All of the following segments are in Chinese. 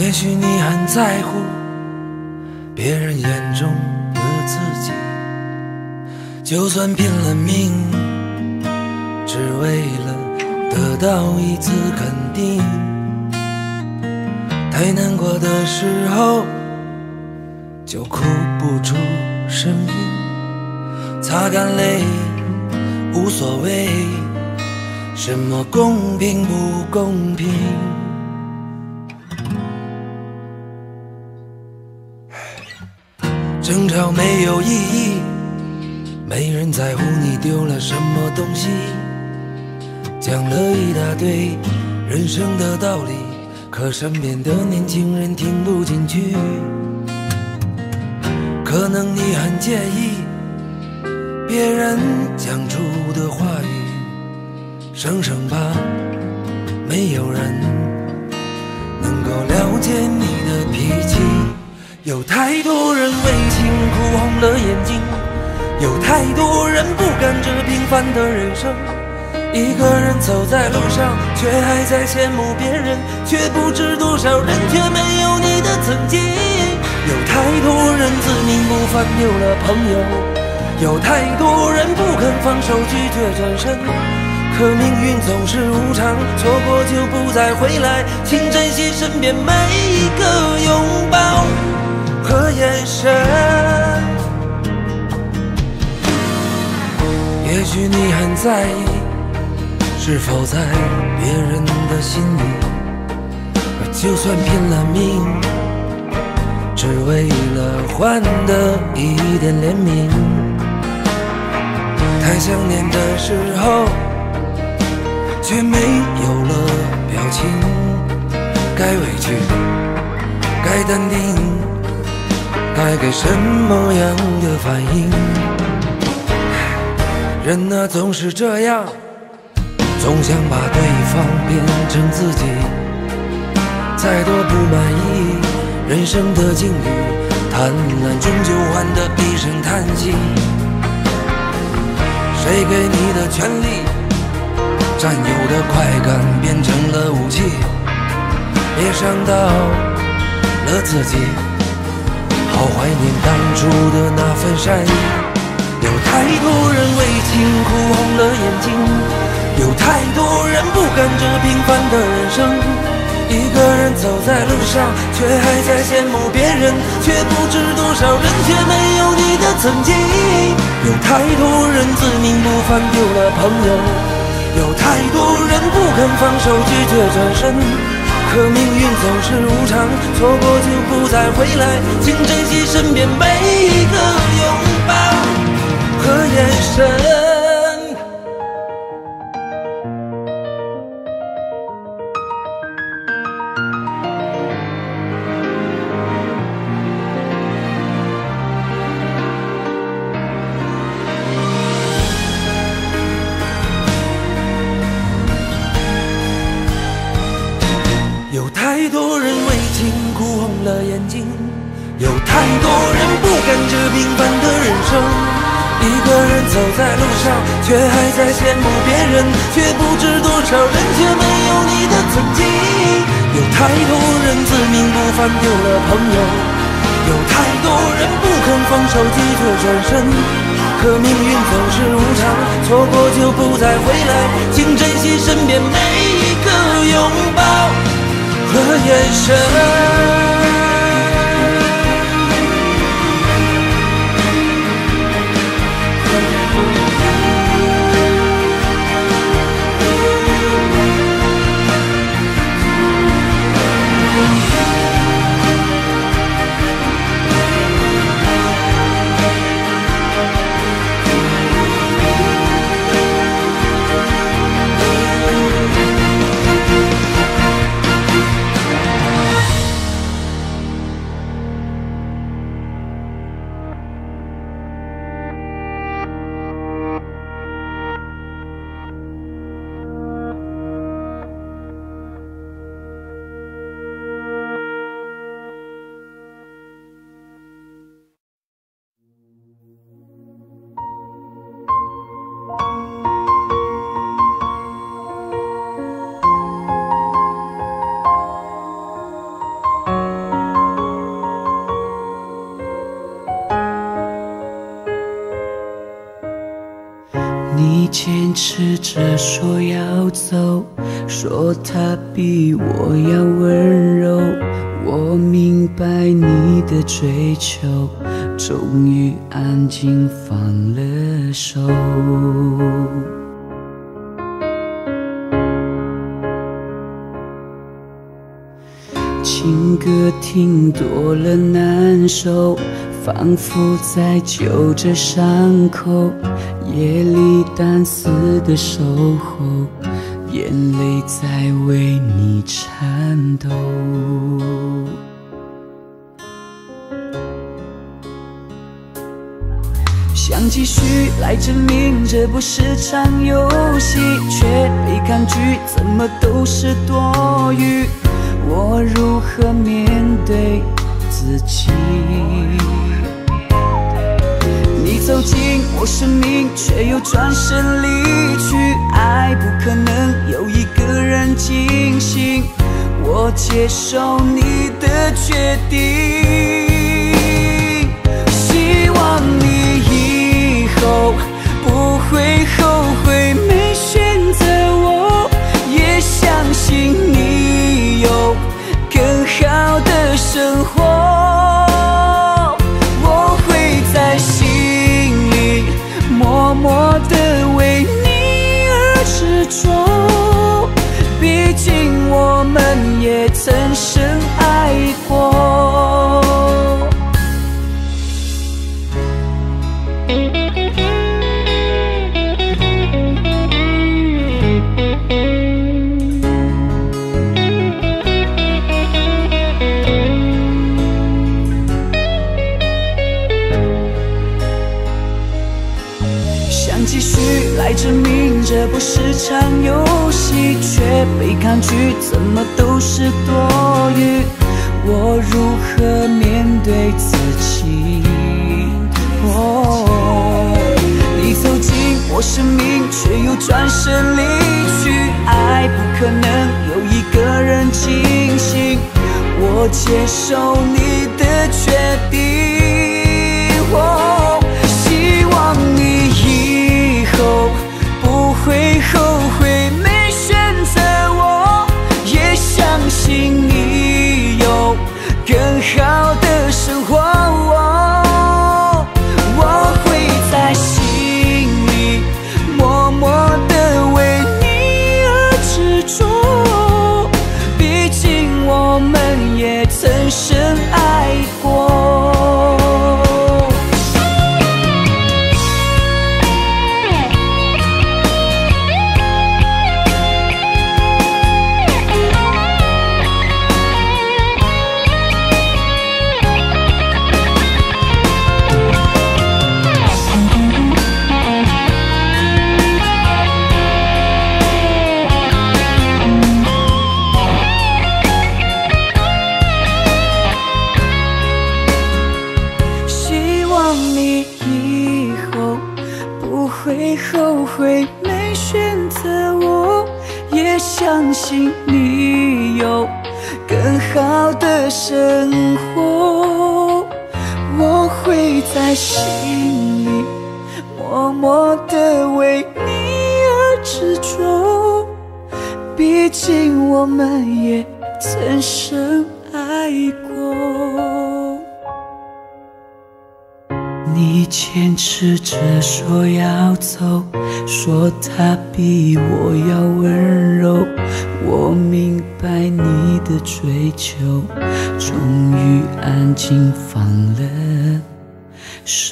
也许你很在乎别人眼中的自己，就算拼了命，只为了得到一次肯定。太难过的时候，就哭不出声音，擦干泪，无所谓什么公平不公平。争吵没有意义，没人在乎你丢了什么东西，讲了一大堆人生的道理，可身边的年轻人听不进去。可能你很介意别人讲出的话语，生生吧，没有人能够了解你的脾气。有太多人为情哭红了眼睛，有太多人不甘这平凡的人生。一个人走在路上，却还在羡慕别人，却不知多少人却没有你的曾经。有太多人自命不凡丢了朋友，有太多人不肯放手拒绝转身。可命运总是无常，错过就不再回来，请珍惜身边每一个拥抱和眼神。也许你很在意是否在别人的心里，而就算拼了命，只为了换得一点怜悯。太想念的时候，却没有了表情，该委屈，该淡定，该给什么样的反应？人啊，总是这样，总想把对方变成自己。再多不满意人生的境遇，贪婪终究换得一声叹息。谁给你的权利，占有的快感变成了武器，别伤到了自己。好怀念当初的那份善意。有太多人为情哭红了眼睛，有太多人不甘这平凡的人生。一个人走在路上，却还在羡慕别人，却不知多少人却没有你的曾经。有太多人自命不凡丢了朋友，有太多人不肯放手拒绝转身。可命运总是无常，错过就不再回来，请珍惜身边每一个拥抱和眼神。有太多人为情哭红了眼睛，有太多人不甘这平凡的人生。一个人走在路上，却还在羡慕别人，却不知多少人却没有你的曾经。有太多人自命不凡丢了朋友，有太多人不肯放手拒绝转身。可命运总是无常，错过就不再回来，请珍惜身边每一个拥抱和眼神。 持着说要走，说他比我要温柔。我明白你的追求，终于安静放了手。情歌听多了难受，仿佛在揪着伤口，夜里单丝的守候，眼泪在为你颤抖。想继续来证明这不是场游戏，却被抗拒，怎么都是多余。我如何面对自己？你走进我生命，却又转身离去。爱不可能有一个人进行，我接受你的决定。希望你以后不会后悔没选择我，也相信你有更好的生活。我会在心里默默地为你而执着，毕竟我们也曾深爱过。继续来证明这不是场游戏，却被抗拒，怎么都是多余。我如何面对自己？你走进我生命，却又转身离去。爱不可能有一个人进行，我接受你的决定。希望你以后不会后悔没选择我，也相信你有更好的生活。我会在心里默默地为你而执着，毕竟我们也曾深爱过。后悔没选择我，也相信你有更好的生活。我会在心里默默地为你而执着，毕竟我们也曾深爱过。你坚持着说要走，说他比我要温柔。我明白你的追求，终于安静放了手。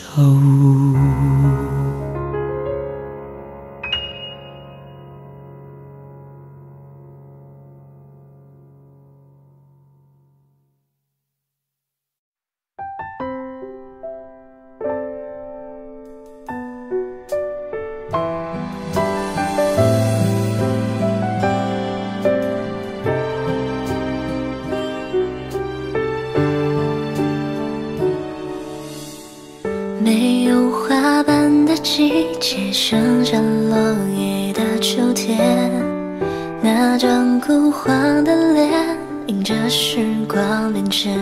没有花瓣的季节，剩下落叶的秋天，那张枯黄的脸迎着时光变迁。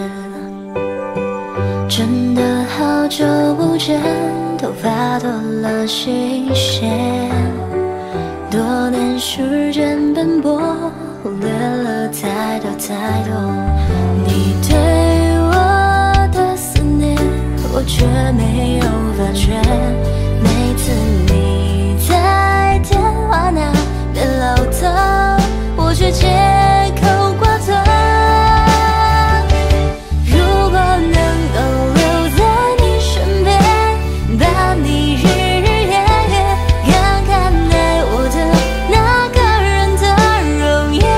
真的好久不见，头发多了新鲜， 多年时间奔波，忽略了太多太多。你对我的思念，我却没有发觉。每次你在电话那边唠叨，我却借口挂断。如果能够留在你身边，把你日日夜夜看看爱我的那个人的容颜。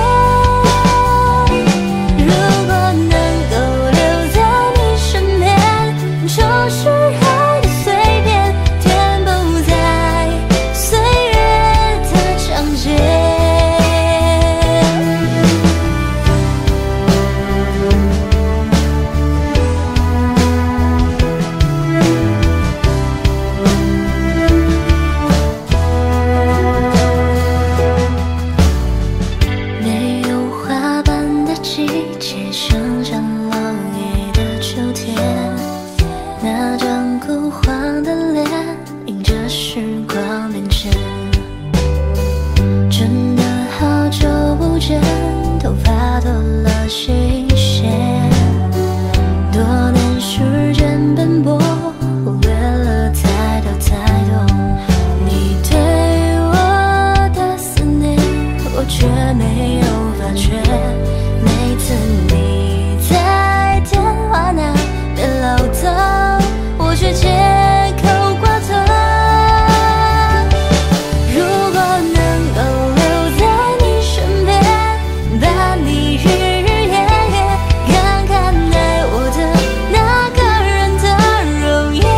如果能够留在你身边，就是爱的随便，填补在岁月的章节。没有花瓣的季节，生长落叶的秋天，那张枯黄的脸，迎着时光变迁。真的好久不见，头发多了些些。多年时间奔波，忽略了太多太多。你对我的思念，我却没有发觉。每次你在电话那边唠叨，我却借口挂断。如果能够留在你身边，把你日日夜夜看看爱我的那个人的容颜。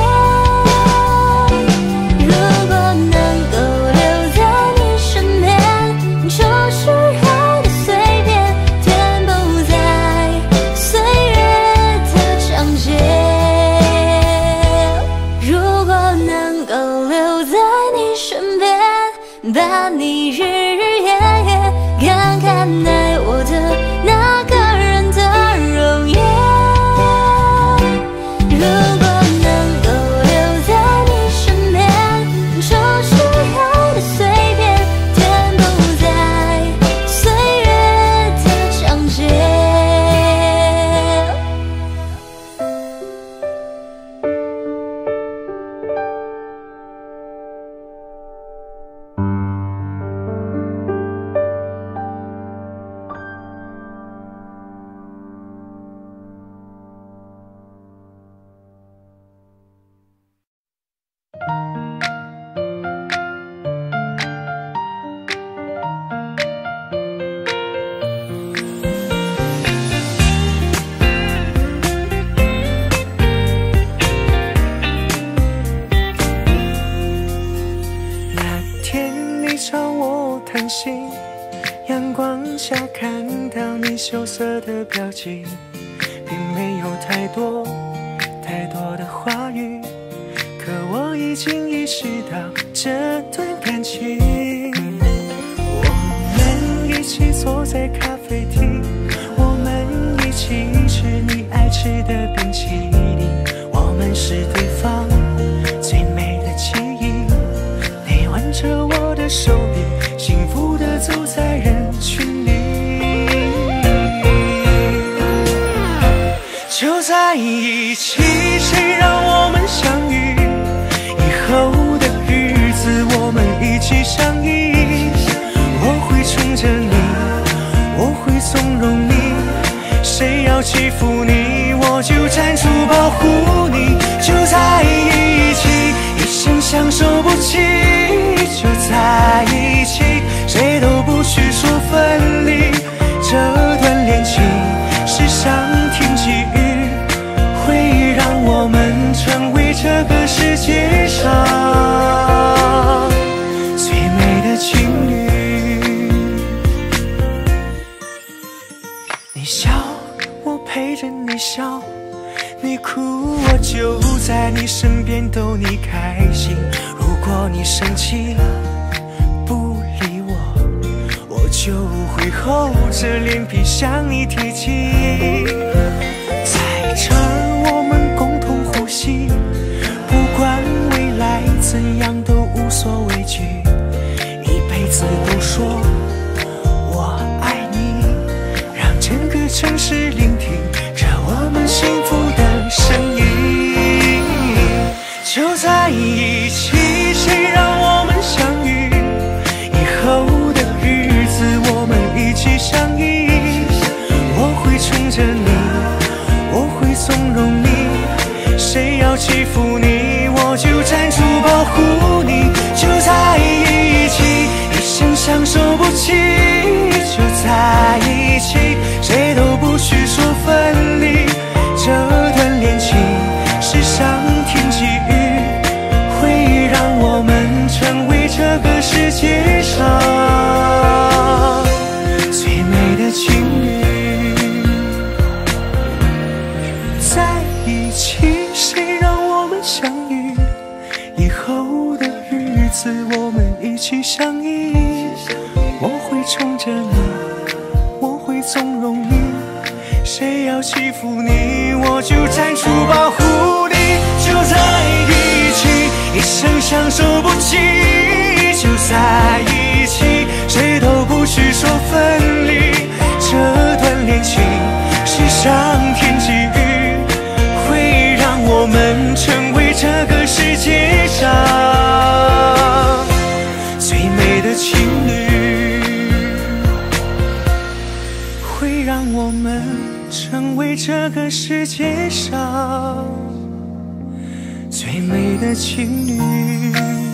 如果能够留在你身边，就是爱的随便，填补在岁月的章节。如果能够留在你身边，把你日日夜夜看看爱我的那个人的容颜。如果能够留在你身边，就是爱的随便，填补在岁月的章节。 那天你朝我谈心，阳光下看到你羞涩的表情，并没有太多的话语，可我已经意识到这段感情。我们一起坐在咖啡厅，我们一起吃你爱吃的冰淇淋，我们是对方最美的记忆。你挽着我的手臂，幸福地走在人群里。就在一起，谁让我们相遇？以后的日子，我们一起相依。我会宠着你，我会纵容你，谁要欺负你，我就站出保护你。就在一起，一生相守不弃。就在一起，谁都不许说分离。这段恋情是上天给予，会让我们成为这个世界上最美的情侣。你笑，我陪着你笑，你哭，我就在你身边逗你开心。如果你生气不理我，我就会厚着脸皮向你提起。在这儿我们共同呼吸，不管未来怎样都无所畏惧，一辈子子都说我爱你，让整个城市聆听着我们幸福的声音。就在一起，谁让我们相遇？以后的日子我们一起相依。我会宠着你，我会纵容你，谁要欺负你，我就站出保护你。就在一起，一生相守不弃。就在一起，谁都不许说分离。这段恋情是上天给予，会让我们成为这个世界上最美的情侣。在一起，谁让我们相遇？以后的日子我们一起相依。我会宠着你，我会纵容你，谁要欺负你，我就站出保护你。就在一起，一生相守不弃。就在一起，谁都不许说分离。这段恋情是上天给予，会让我们成为这个世界上最美的情侣，会让我们成为这个世界上最美的情侣。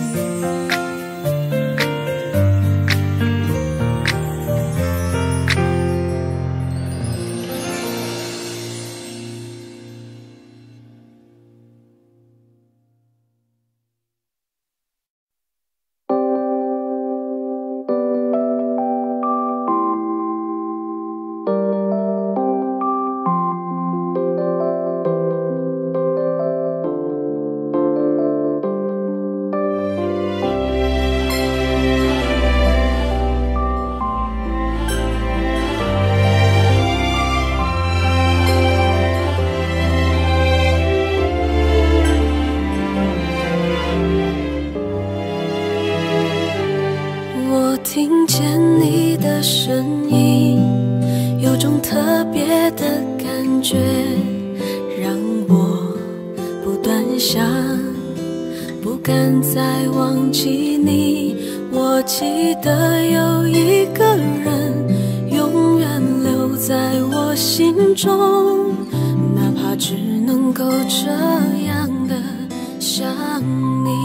听见你的声音，有种特别的感觉，让我不断想，不敢再忘记你。我记得有一个人永远留在我心中，哪怕只能够这样的想你。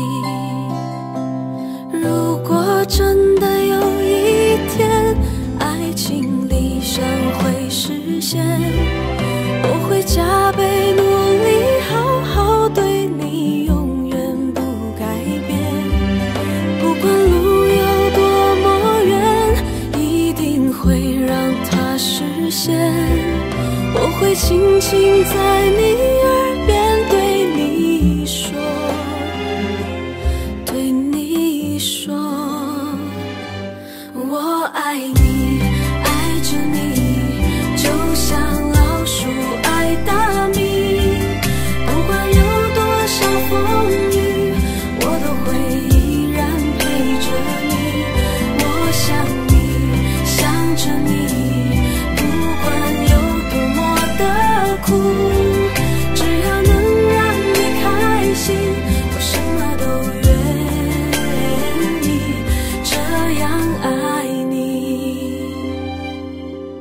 如果真的有一天爱情理想会实现，我会加倍努力，好好对你，永远不改变。不管路有多么远，一定会让它实现。我会轻轻在你耳边对你说，对你说，我爱你，爱着你，就像老鼠爱大米。不管有多少风雨，我都会依然陪着你。我想你，想着你，不管有多么的苦，只要能让你开心，我什么都愿意这样爱你。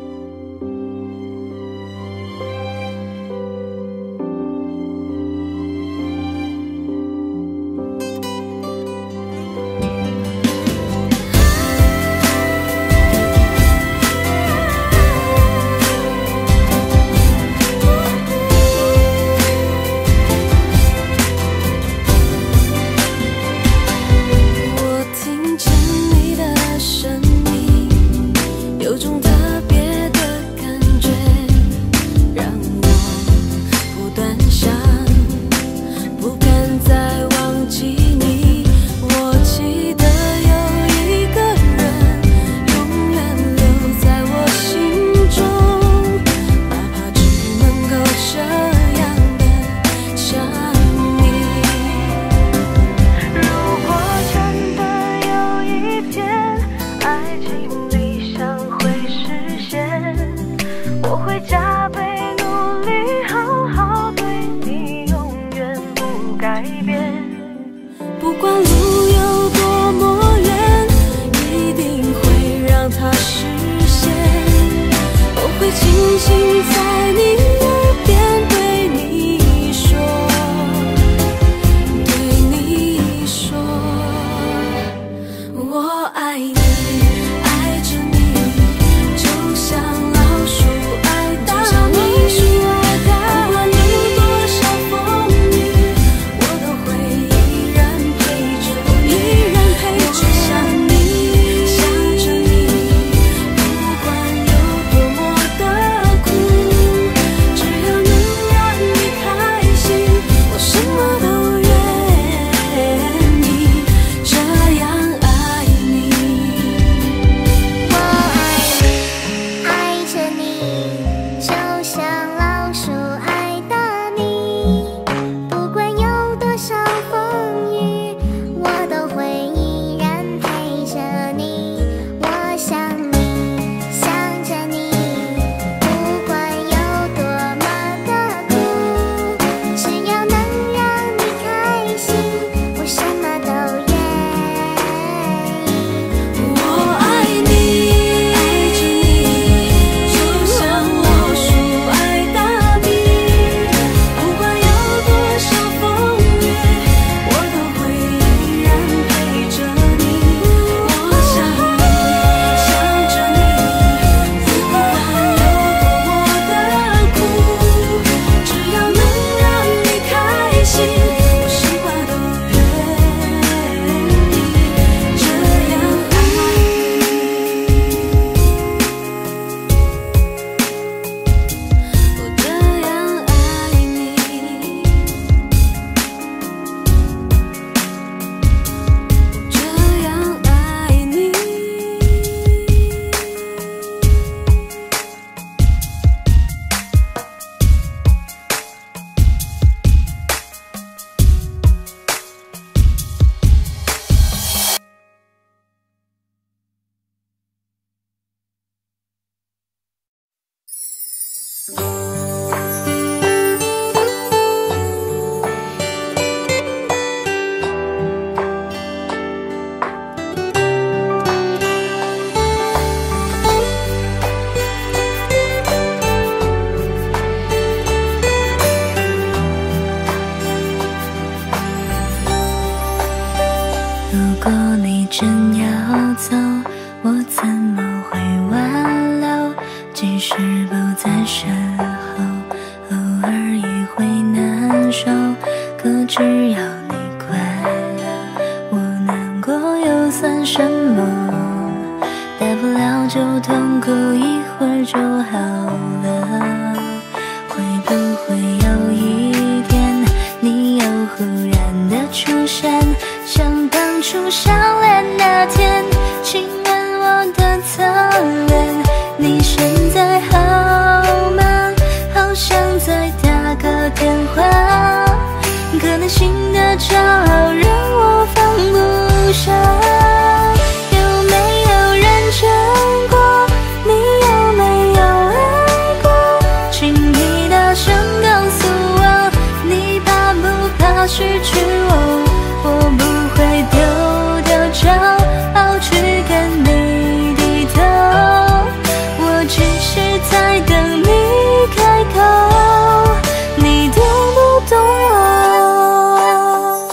我怎么会挽留？即使不在身后，偶尔也会难受。可只要你快乐，我难过又算什么？大不了就痛苦一会儿就好了。会不会有一天，你又忽然的出现，像当初相恋那天，亲吻我的侧脸？你现在好吗？好想再打个电话，可能新的骄傲让我放不下。有没有认真过？你有没有爱过？请你大声告诉我，你怕不怕失去我？我不会丢掉骄傲去跟你低头，我只是在等你开口，你懂不懂我？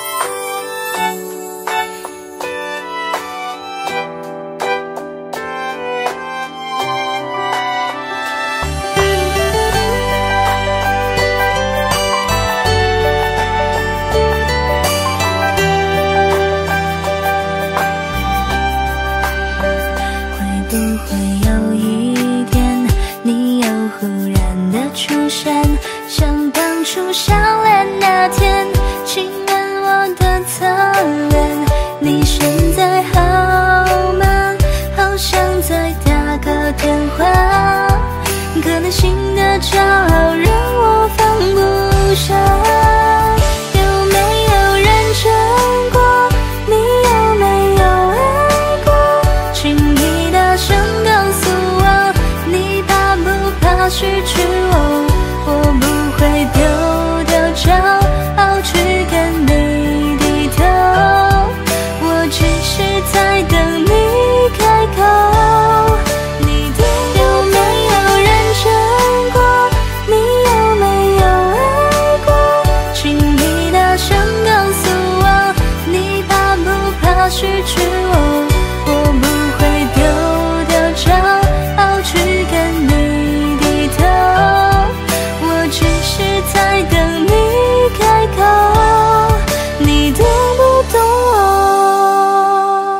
会不会有一天，你又忽然的出现，像当初相恋那天，亲吻我的侧脸？你现在好吗？好想再打个电话，可能新的骄傲让我放不下。有没有认真过？你有没有爱过？请你大声告诉我，你怕不怕失去我？我不会丢掉骄傲去跟你低头，我只是在等你开口，你懂不懂？有没有认真过？你有没有爱过？请你大声告诉我，你怕不怕失去我？我不会丢掉骄傲去跟你低头，我只是在等你开口，你懂不懂我？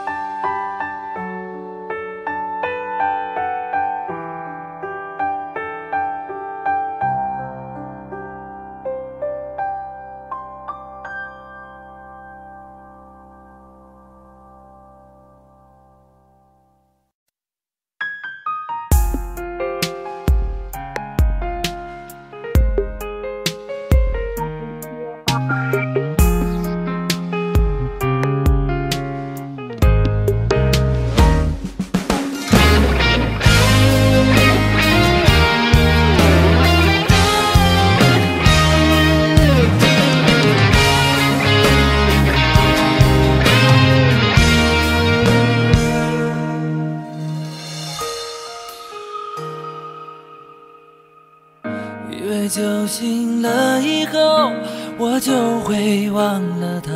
以为酒醒了以后，我就会忘了他。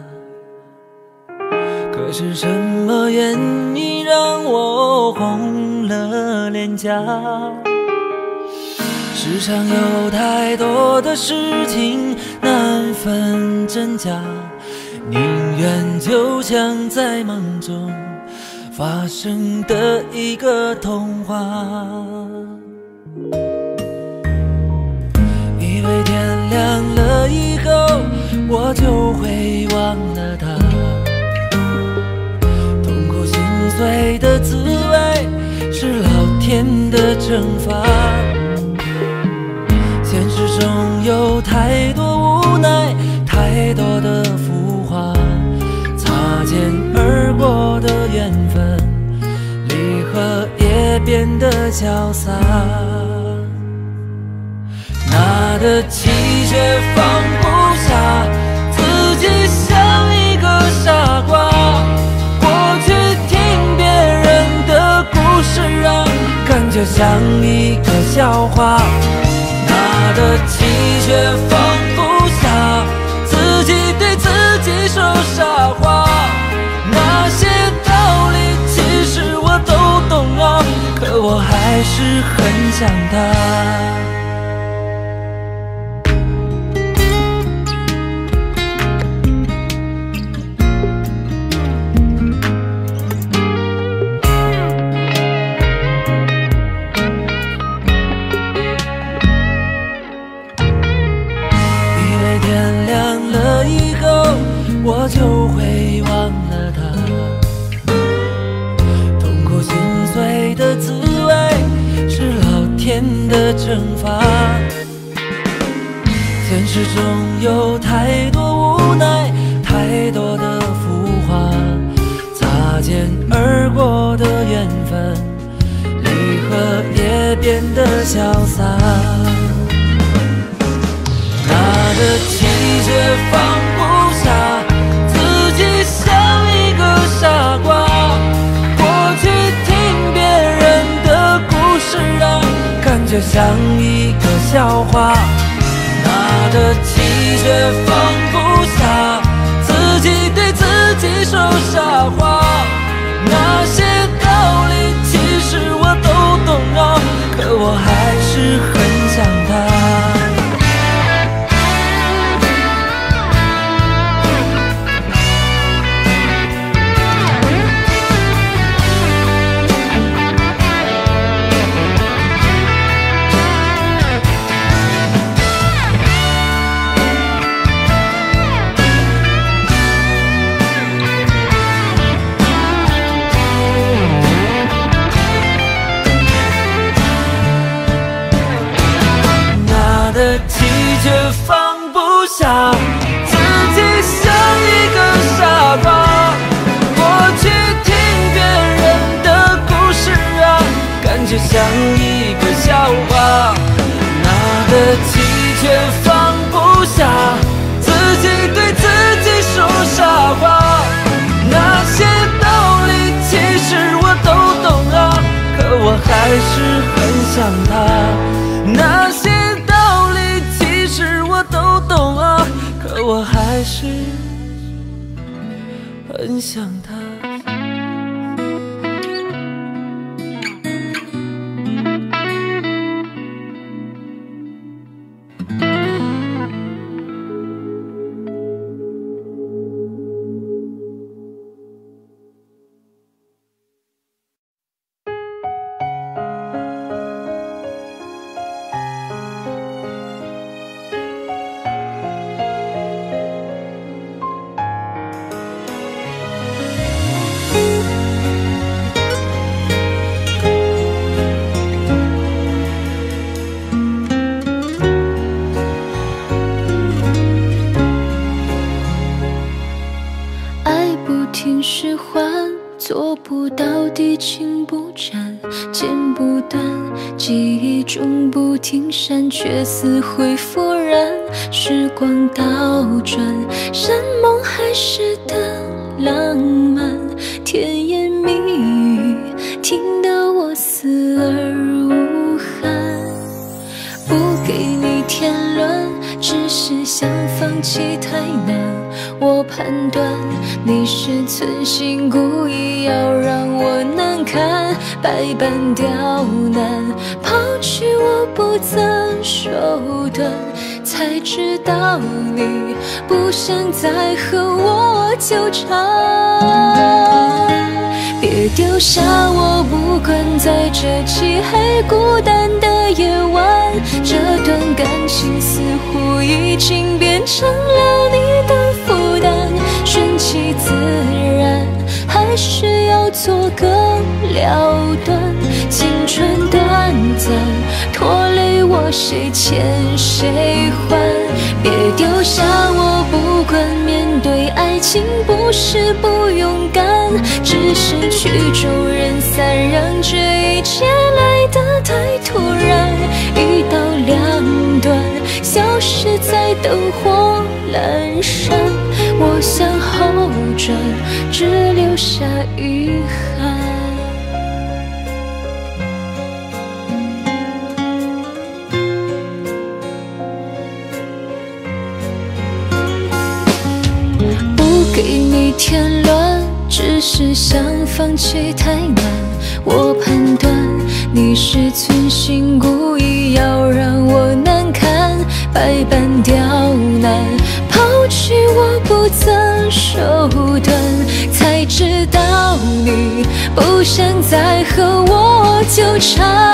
可是什么原因让我红了脸颊？世上有太多的事情难分真假，宁愿就像在梦中发生的一个童话。以为天亮了以后，我就会忘了他。痛苦心碎的滋味是老天的惩罚。现实中有太多无奈，太多的浮华，擦肩而过的缘分，离合也变得潇洒。拿得起却放不下，自己像一个傻瓜。过去听别人的故事啊，感觉像一个笑话。拿得起却放不下，自己对自己说傻话。那些道理还是很想他。我就会忘了他，痛苦心碎的滋味是老天的惩罚。现实中有太多无奈，太多的浮华，擦肩而过的缘分，离合也变得潇洒。拿着气却放不下，像一个傻瓜，过去听别人的故事啊，感觉像一个笑话。拿着气却放不下，自己对自己说傻话。那些道理其实我都懂啊，可我还是很想他。却放不下，自己像一个傻瓜。过去听别人的故事啊，感觉像一个笑话。拿着气却放不下，自己对自己说傻话。那些道理其实我都懂啊，可我还是很想他。那些都懂啊，可我还是很想他。 做不到地情不沾，剪不断，记忆中不停闪，却似会复燃。时光倒转，山盟海誓的浪漫，甜言蜜语听得我死而无憾。不给你添乱，只是想放弃太难。我判断你是存心故意要让我难堪，百般刁难，抛弃我不择手段，才知道你不想再和我纠缠。别丢下我不管，在这漆黑孤单的夜晚，这段感情似乎已经变成了你的负担，顺其自然，还是要做个了断。青春短暂，拖累我谁欠谁还？别丢下我不管，面对爱情不是不勇敢，只是曲终人散，让这一切来得太突然。一刀两断，消失在灯火阑珊，我向后转，只留下遗憾。不给你添乱，只是想放弃太难。我判断你是存心故意要让我难堪，百般刁难，抛弃我不曾手段，才知道你不想再和我纠缠。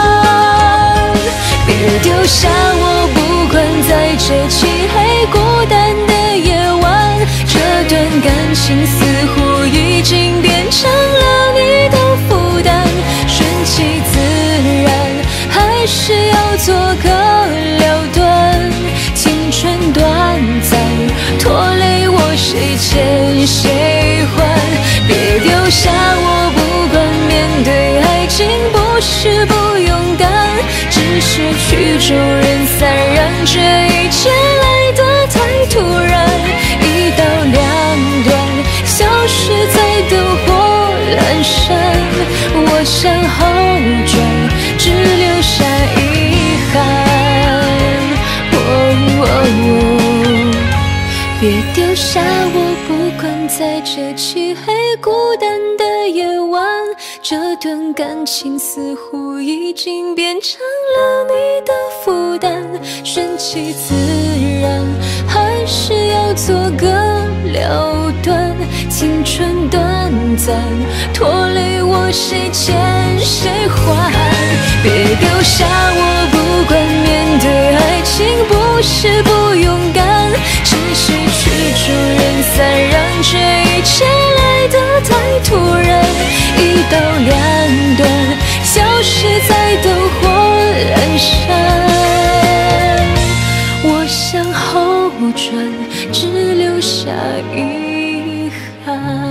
别丢下我，不管在这漆黑孤单的夜晚，这段感情似乎已经变成了你的负担，顺其自然，还是要做个了断。青春短暂，拖累我谁欠谁还？别丢下我，不管面对爱情不是不勇敢，只是曲终人散，让这一切来得太突然。一刀两断，消失在灯火阑珊，我想后转，只留下遗憾。别丢下我，不管在这漆黑孤单的夜晚，这段感情似乎已经变成了你的负担，顺其自然，还是要做个了断。青春短暂，拖累我谁欠谁还？别丢下我，不管面对爱情不是不勇敢，只是曲终人散，让这一切来得太突然。一刀两断，消失在灯火阑珊，我向后转，只留下遗憾。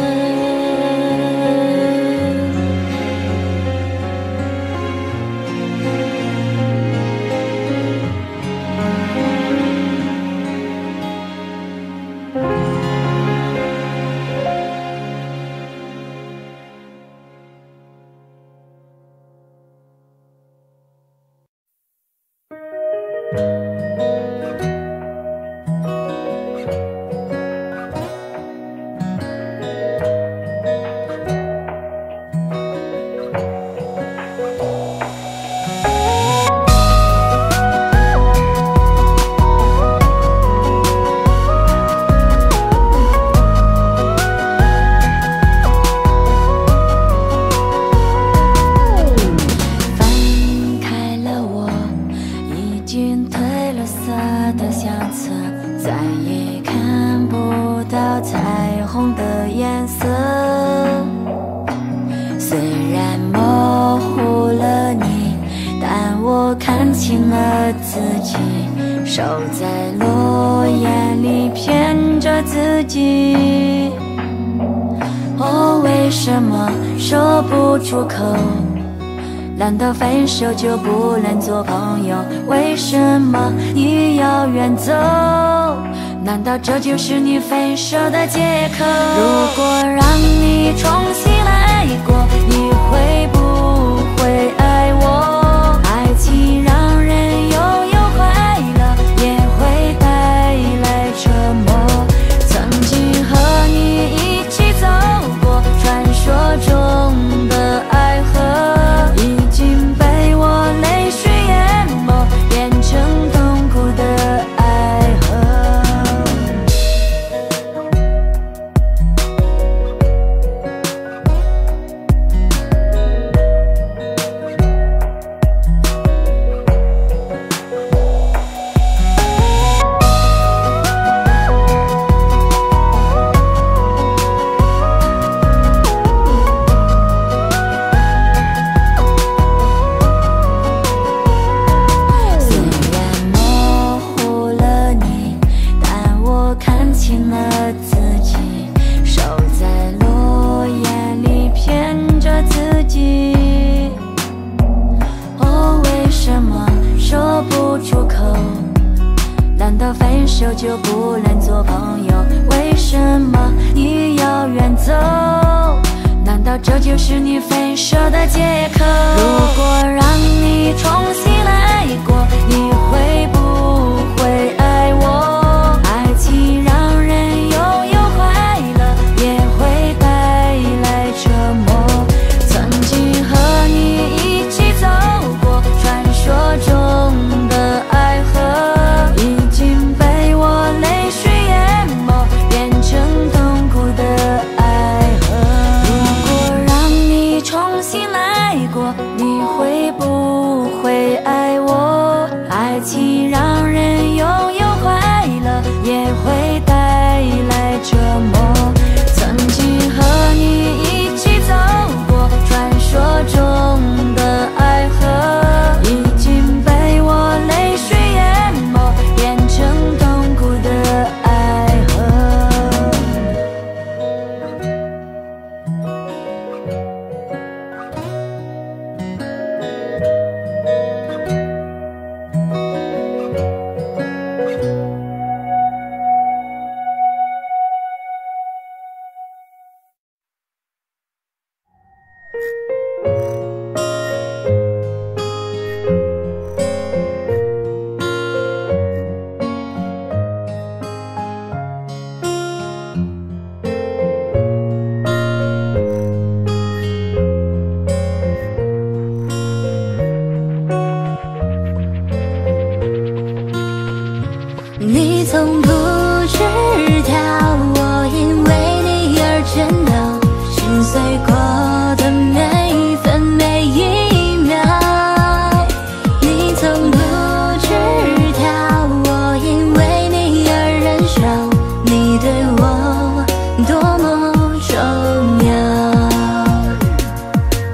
难道分手就不能做朋友？为什么你要远走？难道这就是你分手的借口？如果让你重新来过，你会不会爱我？爱情让人拥有快乐，也会带来折磨。曾经和你一起走过传说中的爱河，已经被我泪水淹没，变成痛苦的爱河。就不能做朋友？为什么你要远走？难道这就是你分手的借口？如果让你重新来过，你会不会爱我？爱情让人拥有快乐，也会带来折磨。曾经和你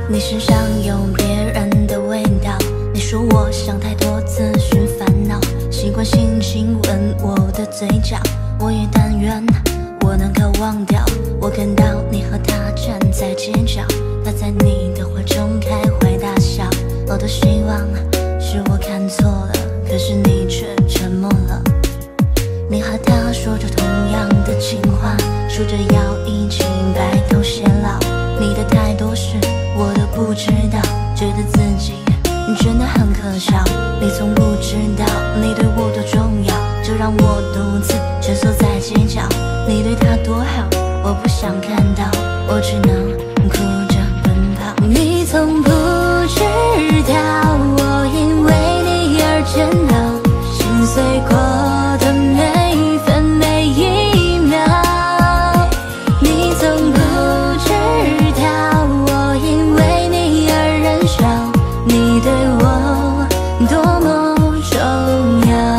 你身上有别人的味道，你说我想太多，自寻烦恼，习惯性亲吻我的嘴角，我也但愿我能够忘掉。我看到你和他站在街角，他在你的怀中开怀大笑，我多希望是我看错了，可是你却沉默了。你和他说着同样的情话，说着要一起白头偕老，你的太多事我都不知道，觉得自己真的很可笑。你从不知道你对我多重要，就让我独自蜷缩在街角。你对他多好，我不想看到，我只能哭着奔跑。你从不知道我因为你而颤抖，心碎过的每一分每一秒。你从不知道我因为你而燃烧，你对我多么重要。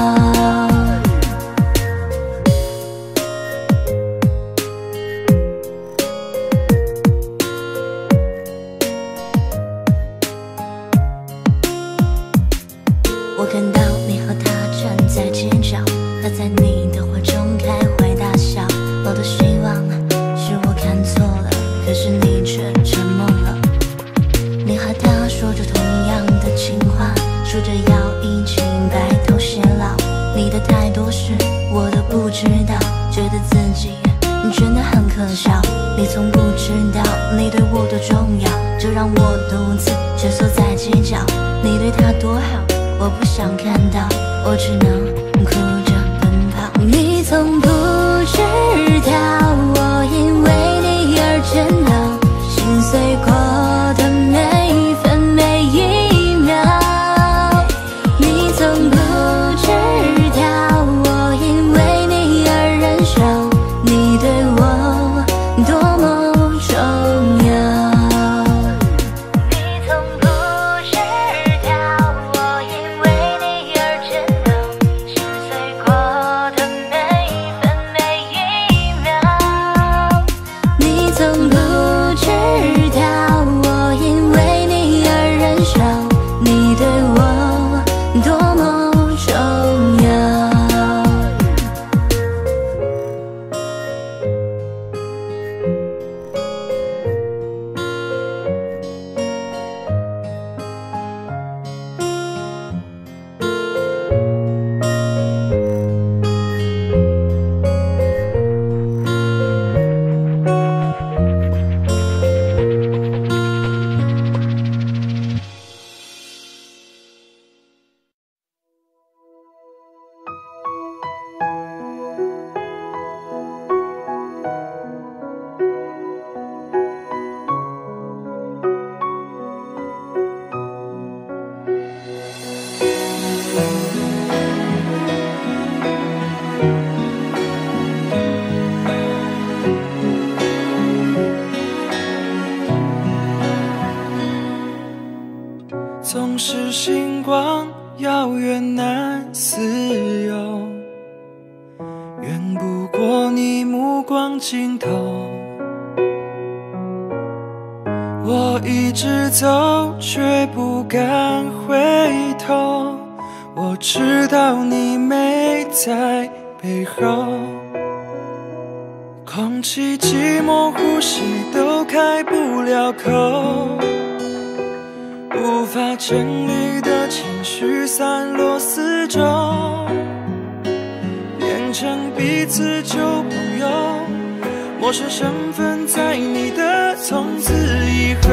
我看到你和他站在街角，他在你的怀中开怀大笑，我多希望是我看错了，可是你却沉默了。你和他说着同样的情话，说着要一起白头偕老，你的太多事我都不知道，觉得自己真的很可笑。你从不知道你对我多重要，就让我独自蜷缩在街角。你对他多好，我不想看到，我只能哭着奔跑。你从不知道我因为你而颤抖，心碎过的每一分每一秒。你从不知道我因为你而燃烧，你对我多么重要。你从不知道我因为你而颤抖，心碎过的每一分每一秒。你从不知道我因为你而燃烧，你对我多么重要。 总是星光遥远难自由，远不过你目光尽头。我一直走，却不敢回头，我知道你没在背后。空气寂寞，呼吸都开不了口，无法整理的情绪散落四周，变成彼此旧朋友，陌生身份在你的从此以后。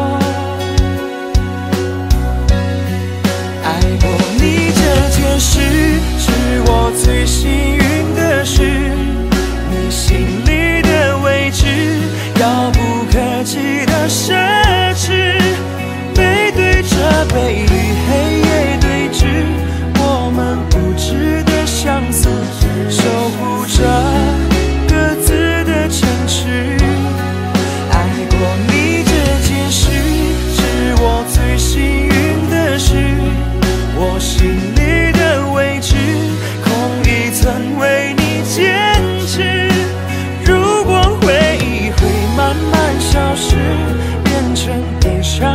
爱过你这件事是我最幸运的事，你心里的位置遥不可及的奢侈，背对着背与黑夜对峙，我们不值得相似，守护着各自的城池。爱过你这件事是我最幸运的事，我心里的位置空一层为你坚持。如果回忆会慢慢消失，变成悲伤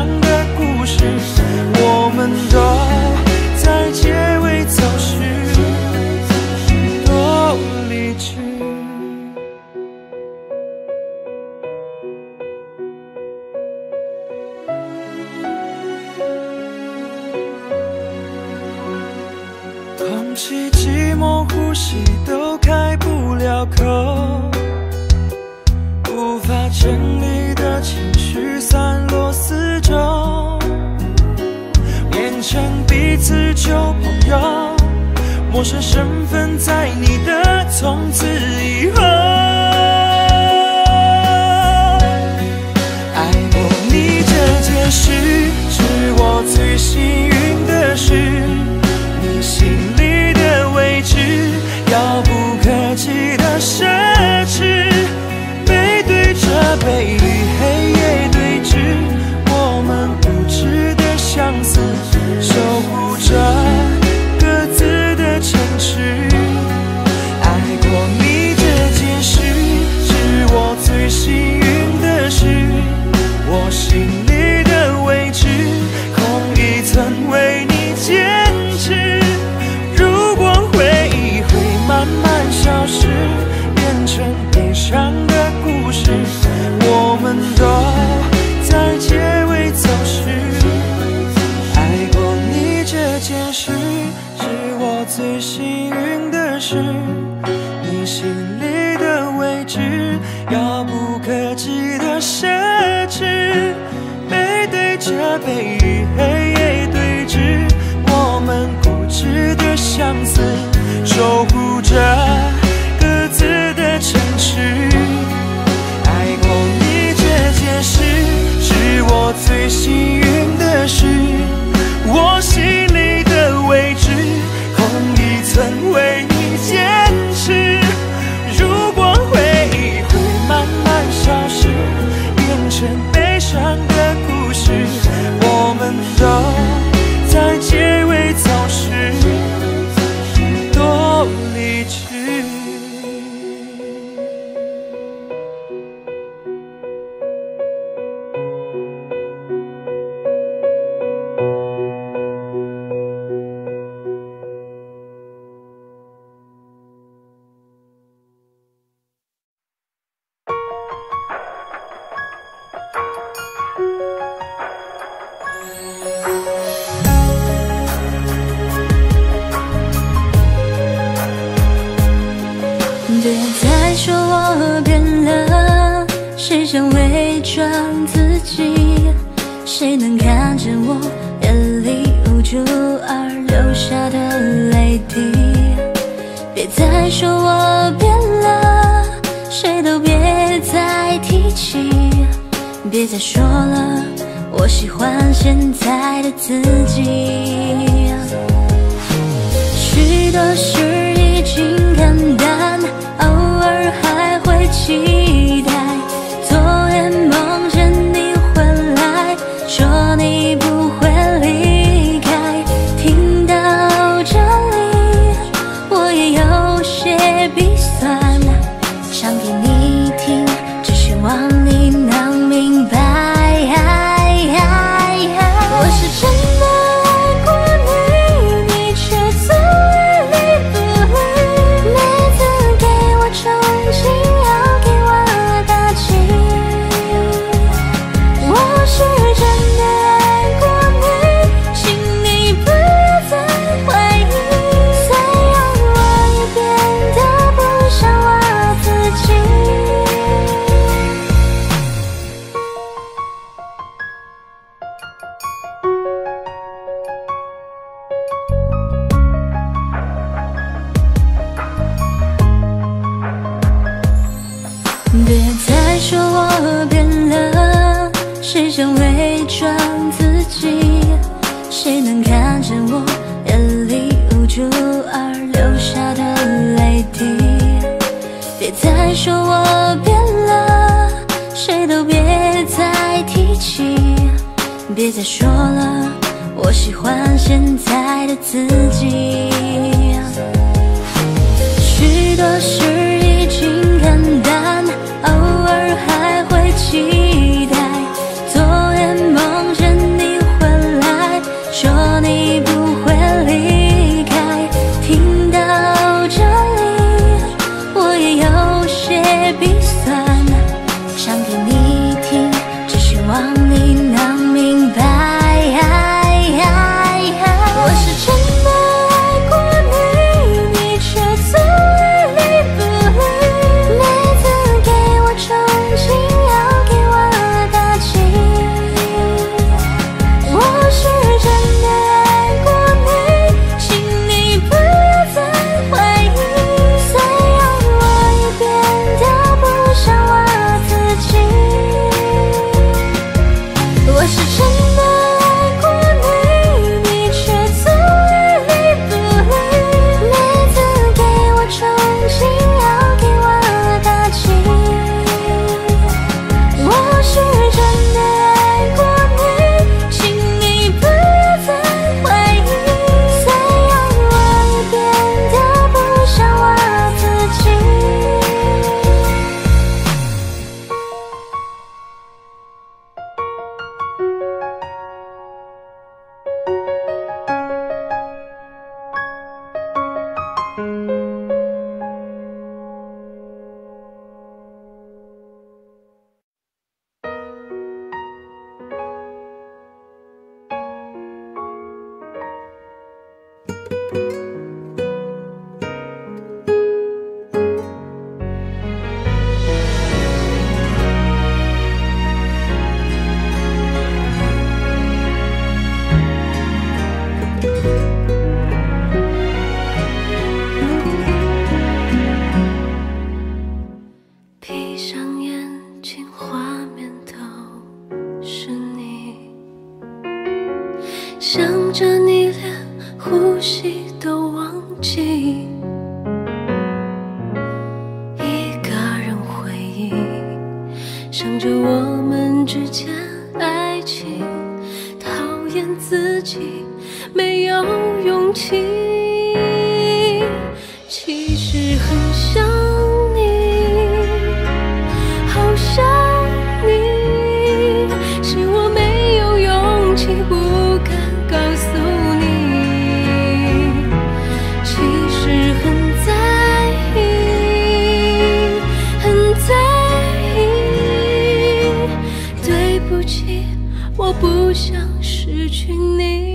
起寂寞呼吸都开不了口，无法整理的情绪散落四周，变成彼此旧朋友，陌生身份在你的从此以后。爱过你这件事是我最幸运的事，你心里的位置遥不可及的奢侈，背对着背与黑夜对峙，我们无知的相似，守护着各自的城市。爱过你这件事是我最幸运的事，我心里的位置空一层为你坚持。如果回忆会慢慢消失，变成悲伤的故事，我们都在结尾走失。爱过你这件事是我最幸运的事，你心里的位置遥不可及的奢侈，背对着背与黑夜对峙，我们固执的相似，守护着各自的城市。爱过你这件事是我最幸运的事，我心里的位置空一层为你坚持。如果回忆会慢慢消失，变成悲伤的故事，我们都在结尾走失，多理智。 别再说我变了，谁想伪装自己？谁能看见我眼里无助而流下的泪滴？别再说我变了，谁都别再提起。别再说了，我喜欢现在的自己。许多事已经看淡，偶尔还会期待，昨夜梦见你回来，说你不会离开。听到这里，我也有些鼻酸，想给你听，只希望你能明白。我是真的爱过你，你却总爱理不理，每次给我宠幸，要给我打击。我是真的爱过你，请你不要再怀疑，虽然我也变得不像我自己。别再说我变了，谁想伪装自己？谁能看见我眼里无助而流下的泪滴？别再说我变了，谁都别再提起。别再说了，我喜欢现在的自己。许多事已经看淡，偶尔还会期待，昨夜梦见你回来，说你不会离开。听到这里，我也有些鼻酸，想给你听，只希望你能明白。我是真的爱过你， 想着你连呼吸都忘记，一个人回忆，想着我们之间爱情，讨厌自己没有勇气。其实很想你，好想你，是我没有勇气，不敢告诉你。其实很在意，很在意，对不起，我不想失去你。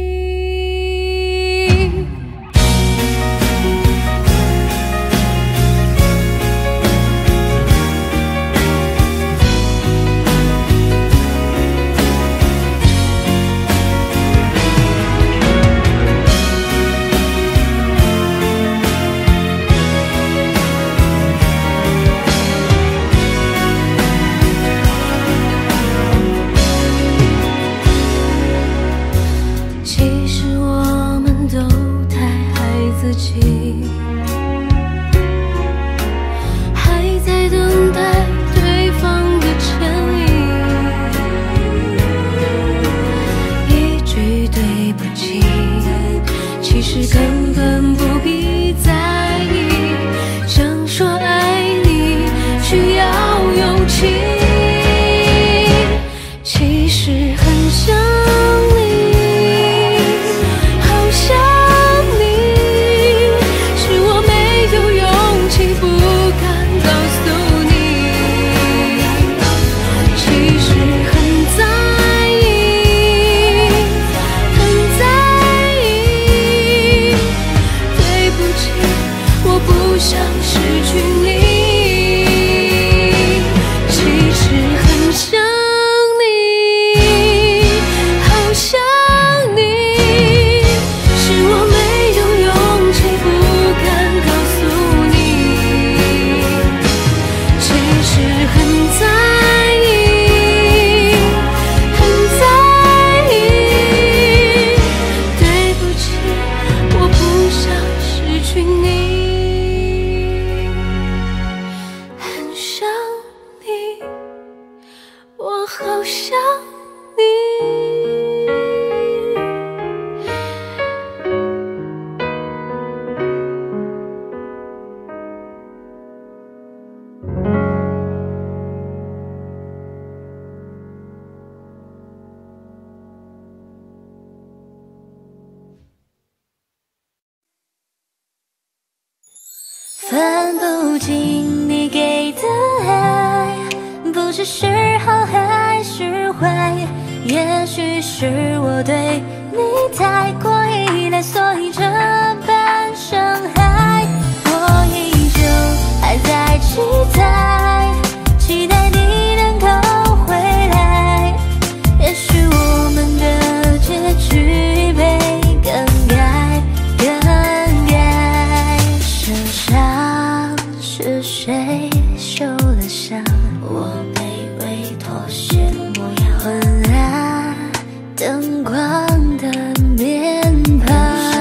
分不清你给的爱，不知是好还是坏，也许是我对你太过依赖，所以这般伤害。我依旧还在期待，期待你能够回来，也许我们的结局被更改，更改。身上是谁受了伤？我卑微妥协模样，昏暗灯光的面庞，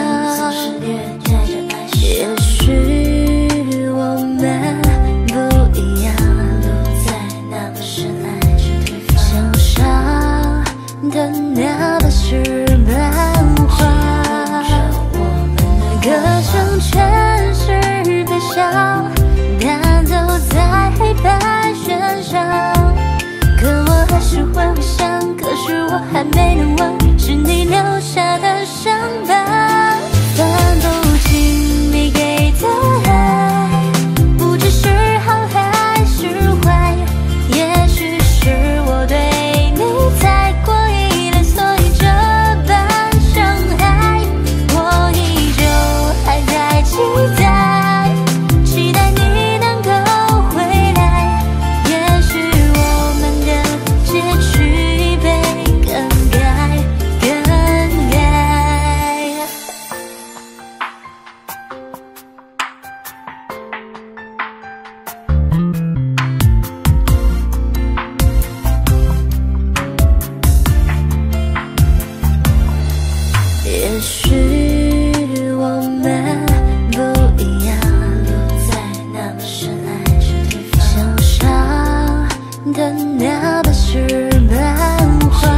也许我们不一样，那么深爱着对方，想象的那么是漫画，歌声全是悲伤，弹奏在黑白弦上，可我还是会回想，可是我还没能忘，是你留下的伤疤。分不清你给的爱，不知是好还是坏，也许是我对你太过依赖，所以这般伤害。我依旧还在期待，期待你能够回来，也许我们的结局被更改，更改。 也许我们不一样，不再那么深爱着对方。想象的那不是漫画，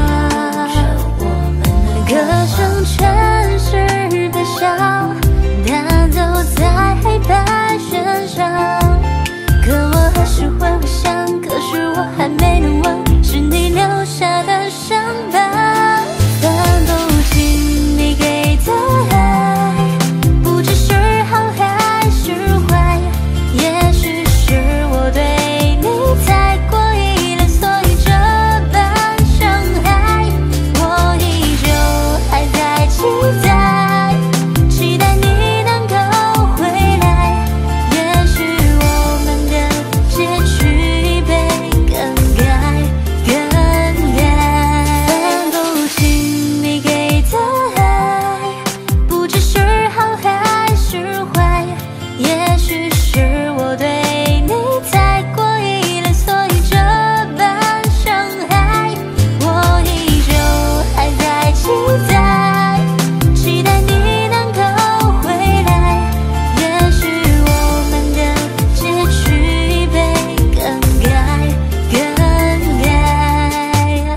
歌声全是悲伤，弹奏在黑白弦上。可我还是会回想，可是我还没能忘，是你留下的伤疤。分不清你给的爱，不知是好还是坏，也许是我对你太过依赖，所以这般伤害。我依旧还在期待，期待你能够回来，也许我们的结局被更改，更改。分不清你给的爱，不知是好还是坏，也许是我对你太过依赖，所以这般伤害。我依旧还在期待，期待你能够回来，也许我们的结局被更改，更改。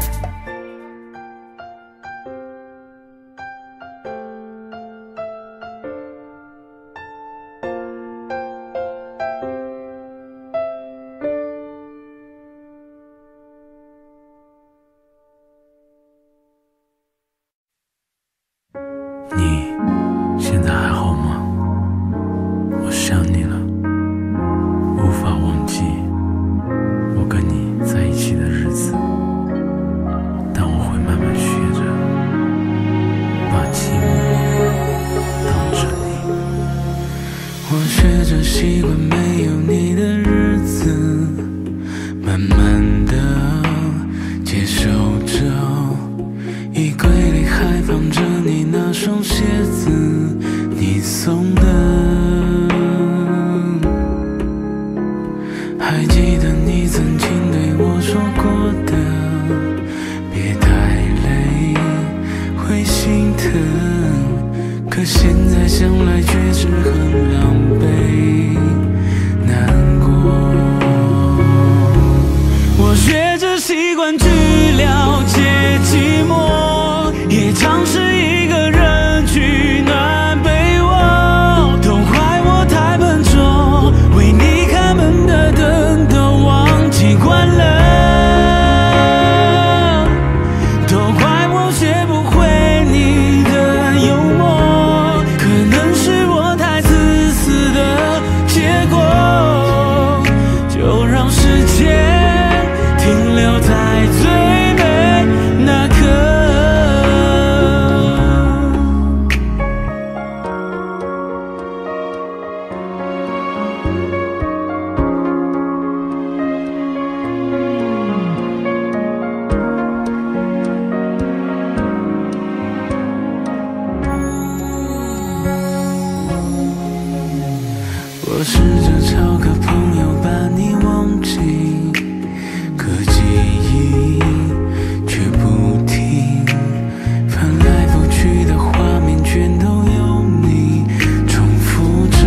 你现在还好吗？我想你了，无法忘记我跟你在一起的日子，但我会慢慢学着把寂寞当着你。我学着习惯没有你的日子，慢慢的接受着衣柜里还放着你那双鞋子，你送的。还记得你曾经对我说过的，别太累，会心疼。可现在想来却是很狼狈，难过。我学着习惯去了解寂寞，也尝试一个人取暖被窝，都怪我太笨拙，为你开门的灯都忘记关了，都怪我学不会你的幽默，可能是我太自私的结果，就让时间停留在最美那刻。我试着找个朋友把你忘记，可记忆却不停，翻来覆去的画面全都有你重复着。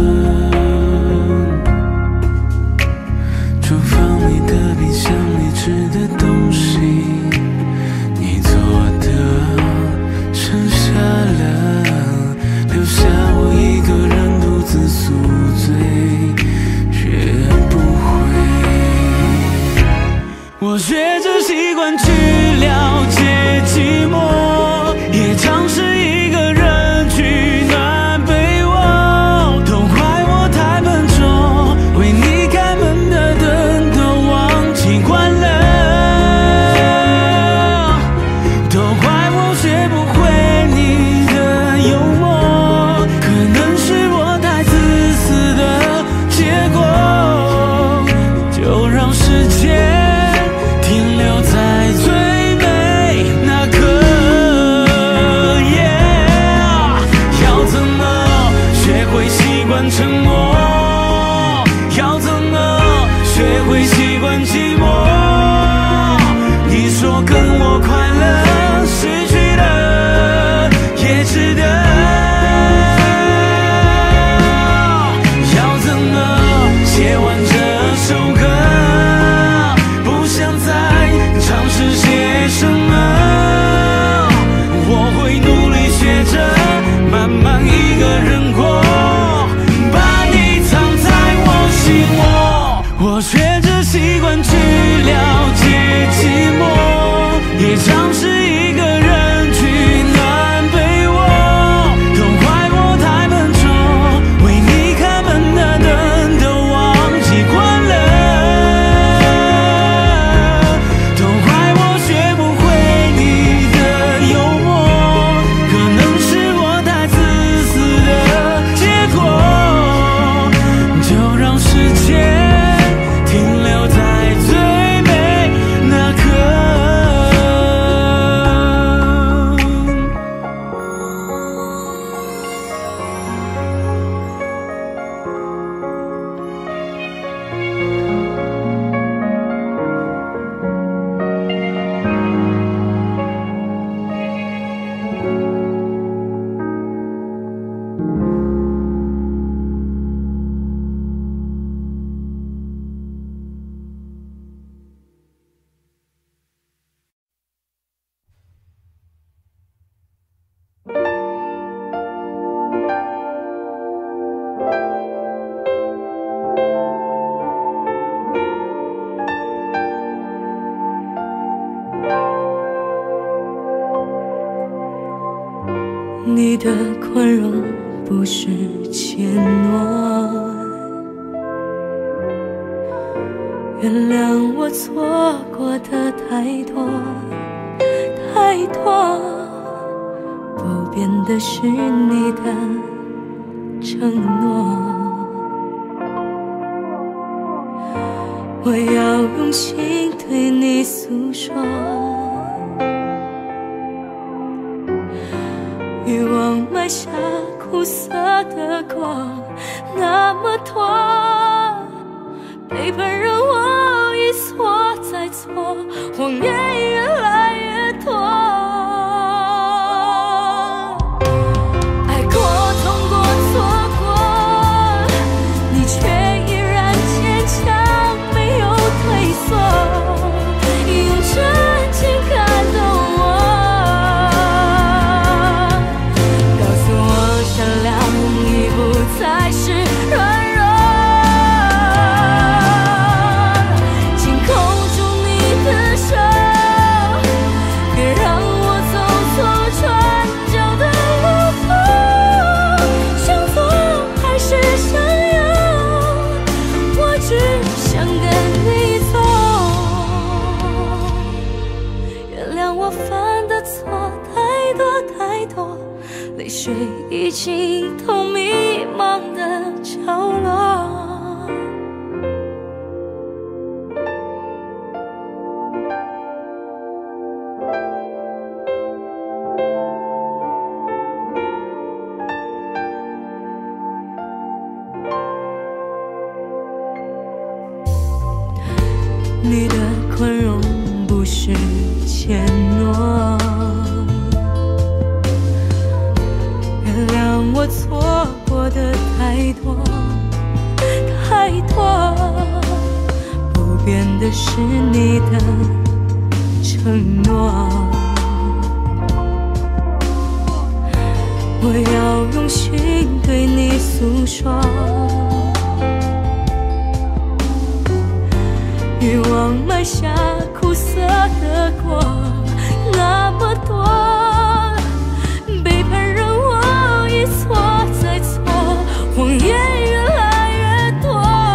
厨房里的冰箱里吃的东西，你做的剩下了，留下我一个人独自宿醉。 你的宽容不是怯懦，原谅我错过的太多太多，不变的是你的承诺。我要用心对你诉说，欲望埋下苦涩的果，那么多背叛让我一错再错，谎言越来越多。爱过，痛过，错过，你却依然坚强，没有退缩，用真情感动我，告诉我善良已不再是软弱。紧扣住你的手，别让我走错转角的路途，想走还是想要，我只想跟你走。原谅我犯的错太多太多，泪水已浸透迷茫的角落。你的宽容不是怯懦，原谅我错过的太多太多，不变的是你的承诺。我要用心对你诉说，欲望埋下苦涩的果，那么多背叛让我一错再错，谎言越来越多。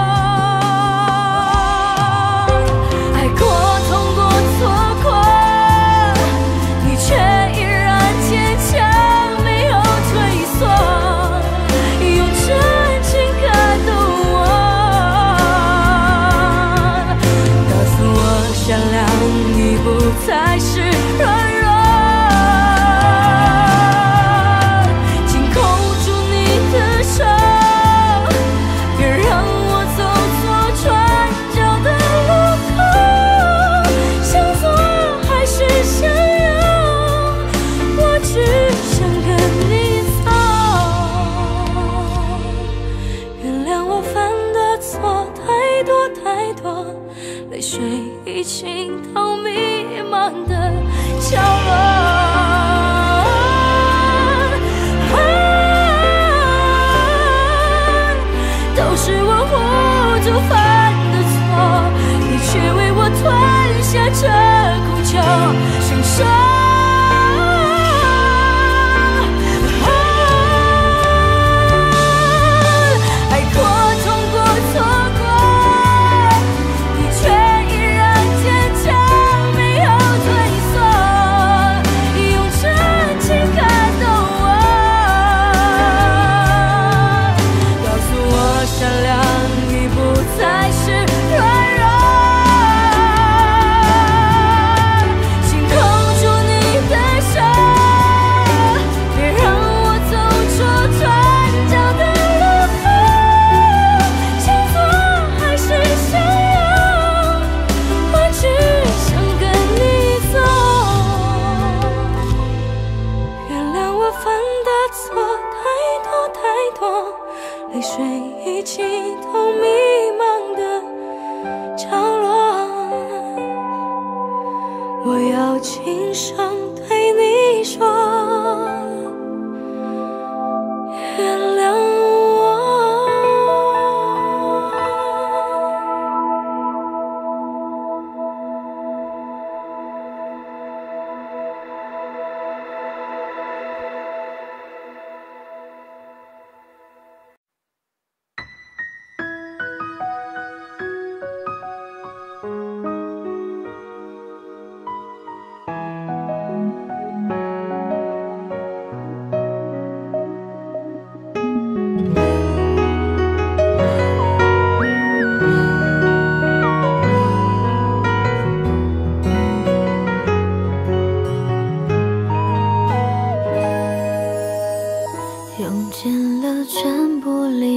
爱过，痛过，错过，你却依然坚强，没有退缩，用真情感动我，善良已不再是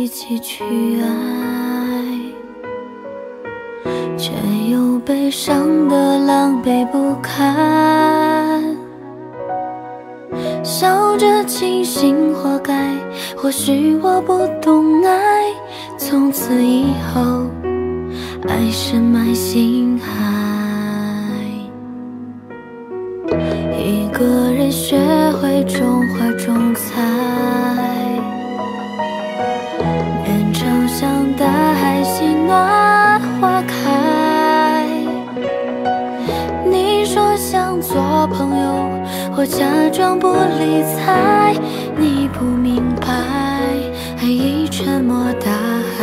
一起去爱，却又悲伤的狼狈不堪。笑着庆幸活该，或许我不懂爱，从此以后爱深埋心海。一个人学会种花种菜，面朝向大海，心暖花开。你说想做朋友，或假装不理睬，你不明白，爱已沉没大海。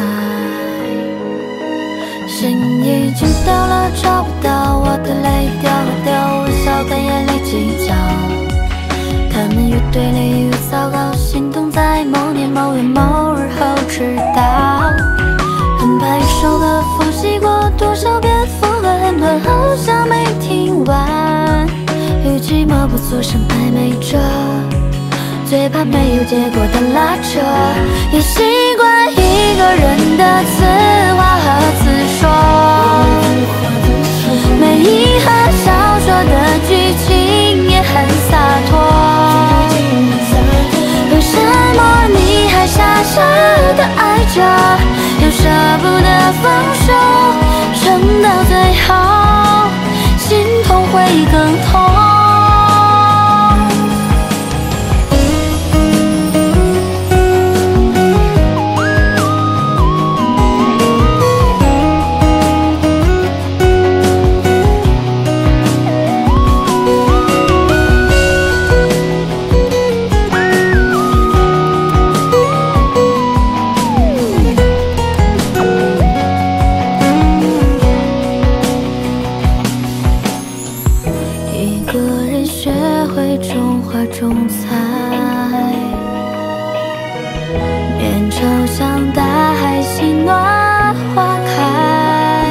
深夜已经到了，找不到我的泪掉了掉，微笑跟眼泪计较。他们越对立越糟糕，心痛在某年某月某日后知道。很怕一首歌复习过多少遍，副歌很短，好像没听完。与寂寞不做声暧昧着，最怕没有结果的拉扯，也习惯一个人的自话和自说。每一行小说的剧情也很洒脱，为什么你还傻傻的爱着，又舍不得放手，撑到最后，心痛会更痛。种菜，面朝向大海，心暖花开。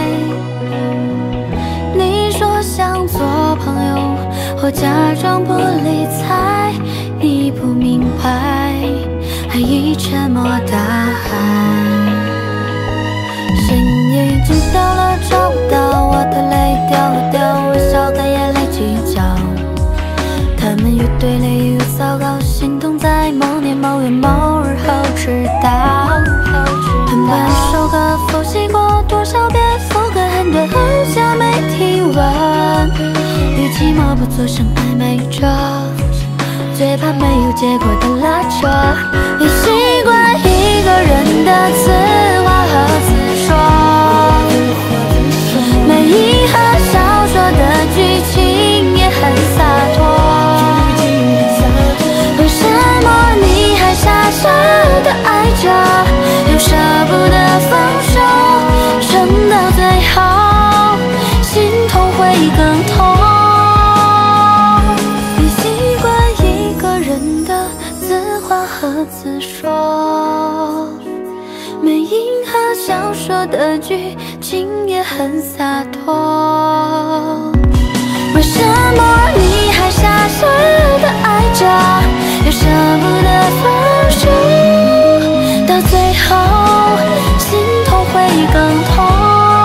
你说想做朋友，或假装不理睬，你不明白，爱已沉没大海。深夜已经到了，找不到我的泪掉了掉，微笑跟眼泪计较。他们越对立越糟糕，心痛在某年某月某日后知道。很怕一首歌复习过多少遍，副歌很短，好像没听完。与寂寞不做声暧昧着，最怕没有结果的拉扯，也习惯一个人的自话和自说。每一行小说的剧情也很洒脱，傻傻的爱着，又舍不得放手，撑到最后，心痛会更痛。你习惯一个人的自话和自说，每一行小说的剧情也很洒脱。为什么你还傻傻的爱着，又舍不得放手，到最后心痛会更痛。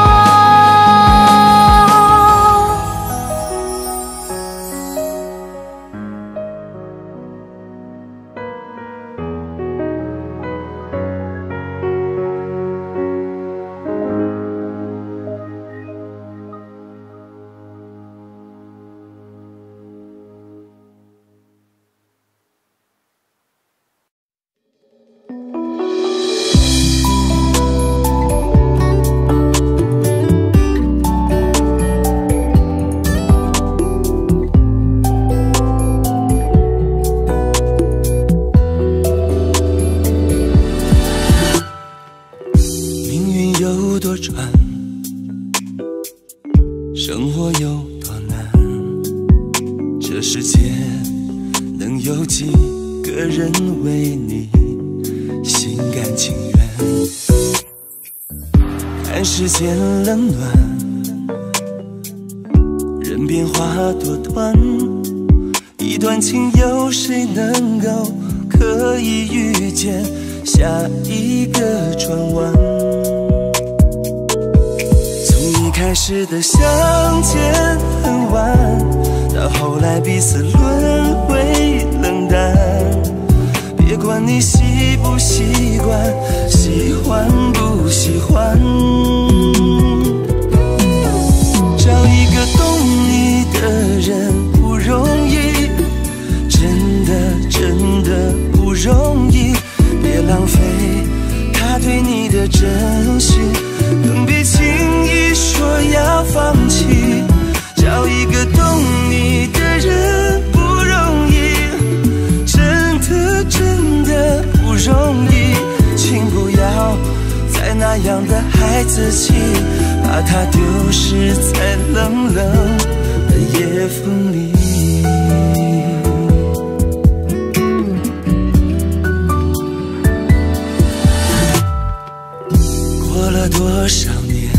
生活有多难？这世界能有几个人为你心甘情愿？看世间冷暖，人变化多端，一段情有谁能够可以遇见？ 下一个转弯。从一开始的相见恨晚，到后来彼此沦为冷淡。别管你习不习惯，喜欢不喜欢，找一个懂你的人不容易，真的不容易。别浪费他对你的真心，更别轻易说要放弃。找一个懂你的人不容易，真的不容易。请不要再那样的孩子气，把它丢失在冷冷的夜风里。过了多少年，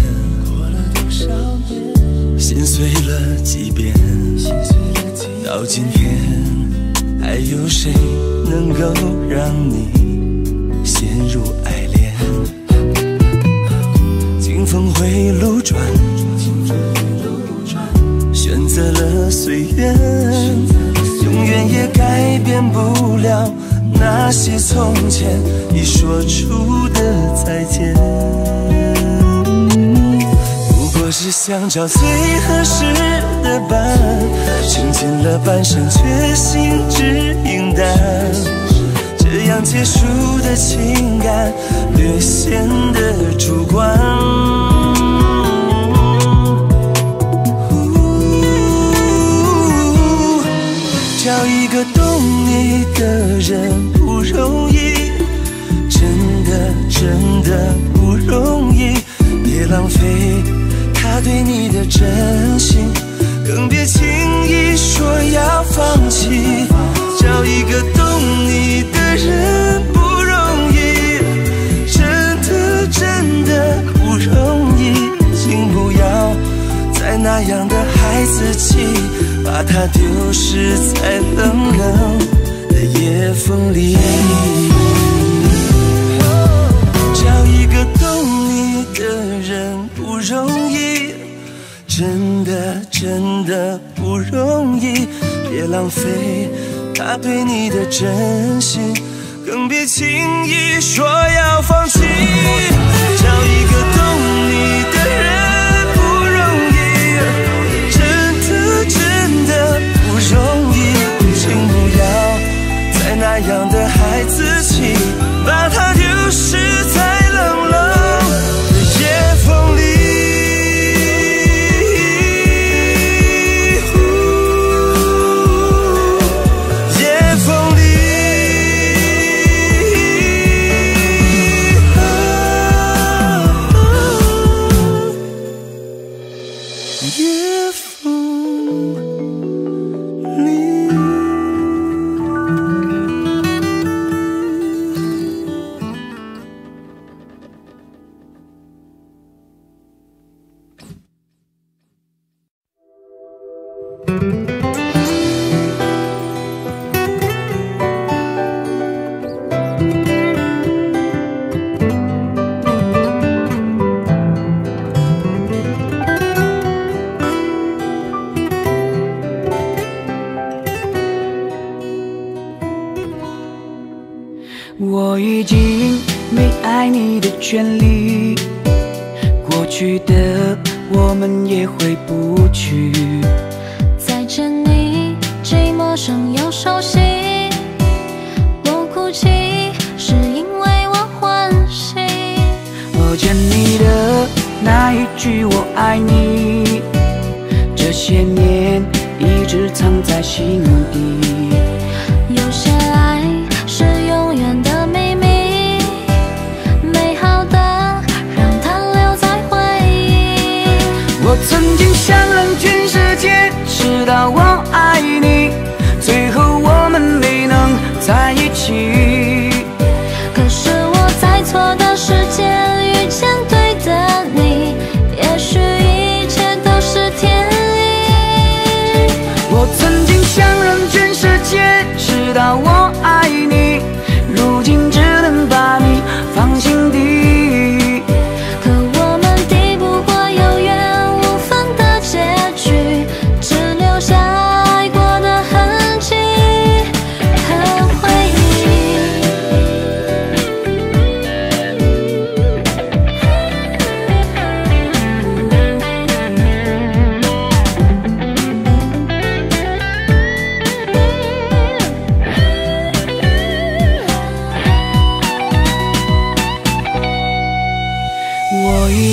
心碎了几遍，到今天还有谁能够让你陷入爱恋？经峰回路转，选择了随缘，永远也改变不了那些从前已说出的再见。不过是想找最合适的伴，穷尽了半生却心只影淡，这样结束的情感略显得主观。找一个懂你的人不容易，真的不容易。别浪费他对你的真心，更别轻易说要放弃。找一个懂你的人不容易，真的不容易。请不要再那样的孩子气，把它丢失在冷冷的夜风里。找一个懂你的人不容易，真的不容易。别浪费他对你的真心，更别轻易说要放弃。找一个懂你的人不容易，真的不容易。请不要再那样的孩子气，把它丢失在冷冷的夜风里。 我已经没爱你的权利，过去的我们也回不去。 再见你，既陌生又熟悉。我哭泣，是因为我欢喜。 我见你的那一句我爱你，这些年一直藏在心底。 有些爱是永远的秘密，美好的让它留在回忆。 我曾经想让全世界知道我爱你，最后我们没能在一起。 可是我在错的时间遇见对的你，也许一切都是天意。 我曾经想让全世界知道我爱你，如今只能把你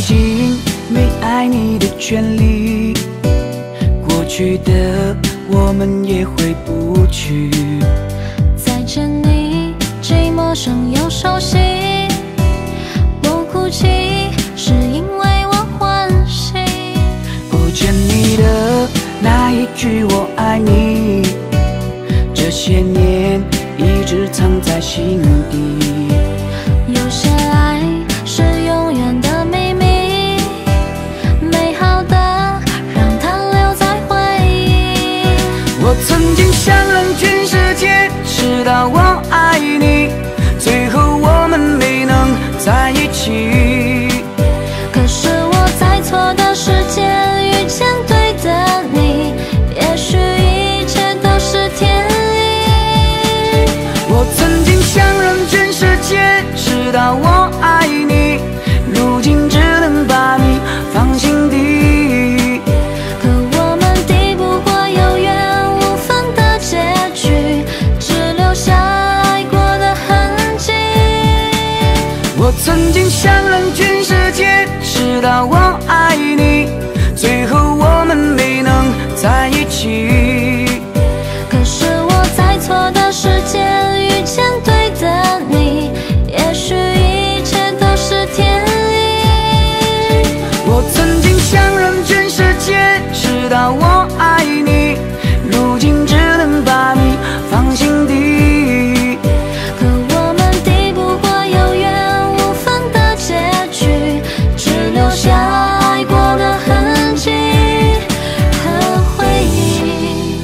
心没爱你的权利，过去的我们也回不去。 再见你，既陌生又熟悉。我哭泣，是因为我欢喜。 不见你的那一句我爱你，这些年一直藏在心底。 有些爱是永远的秘密，美好的让它留在回忆。 我曾经想让全世界知道我爱你，最后我们没能在一起。 可是我在错的时间遇见对的你，也许一切都是天意。 我曾经想让全世界知道我爱你，如今只能把你放心底。 可我们抵不过有缘无分的结局，只留下爱过的痕迹。 我曾经想让全世界知道我爱你，最后我们没能在一起。 可是我在错的时间遇见对的你，也许一切都是天意。 我曾经想让全世界知道我爱你，如今只能把你放心底。 可我们抵不过有缘无分的结局，只留下爱过的痕迹和回忆。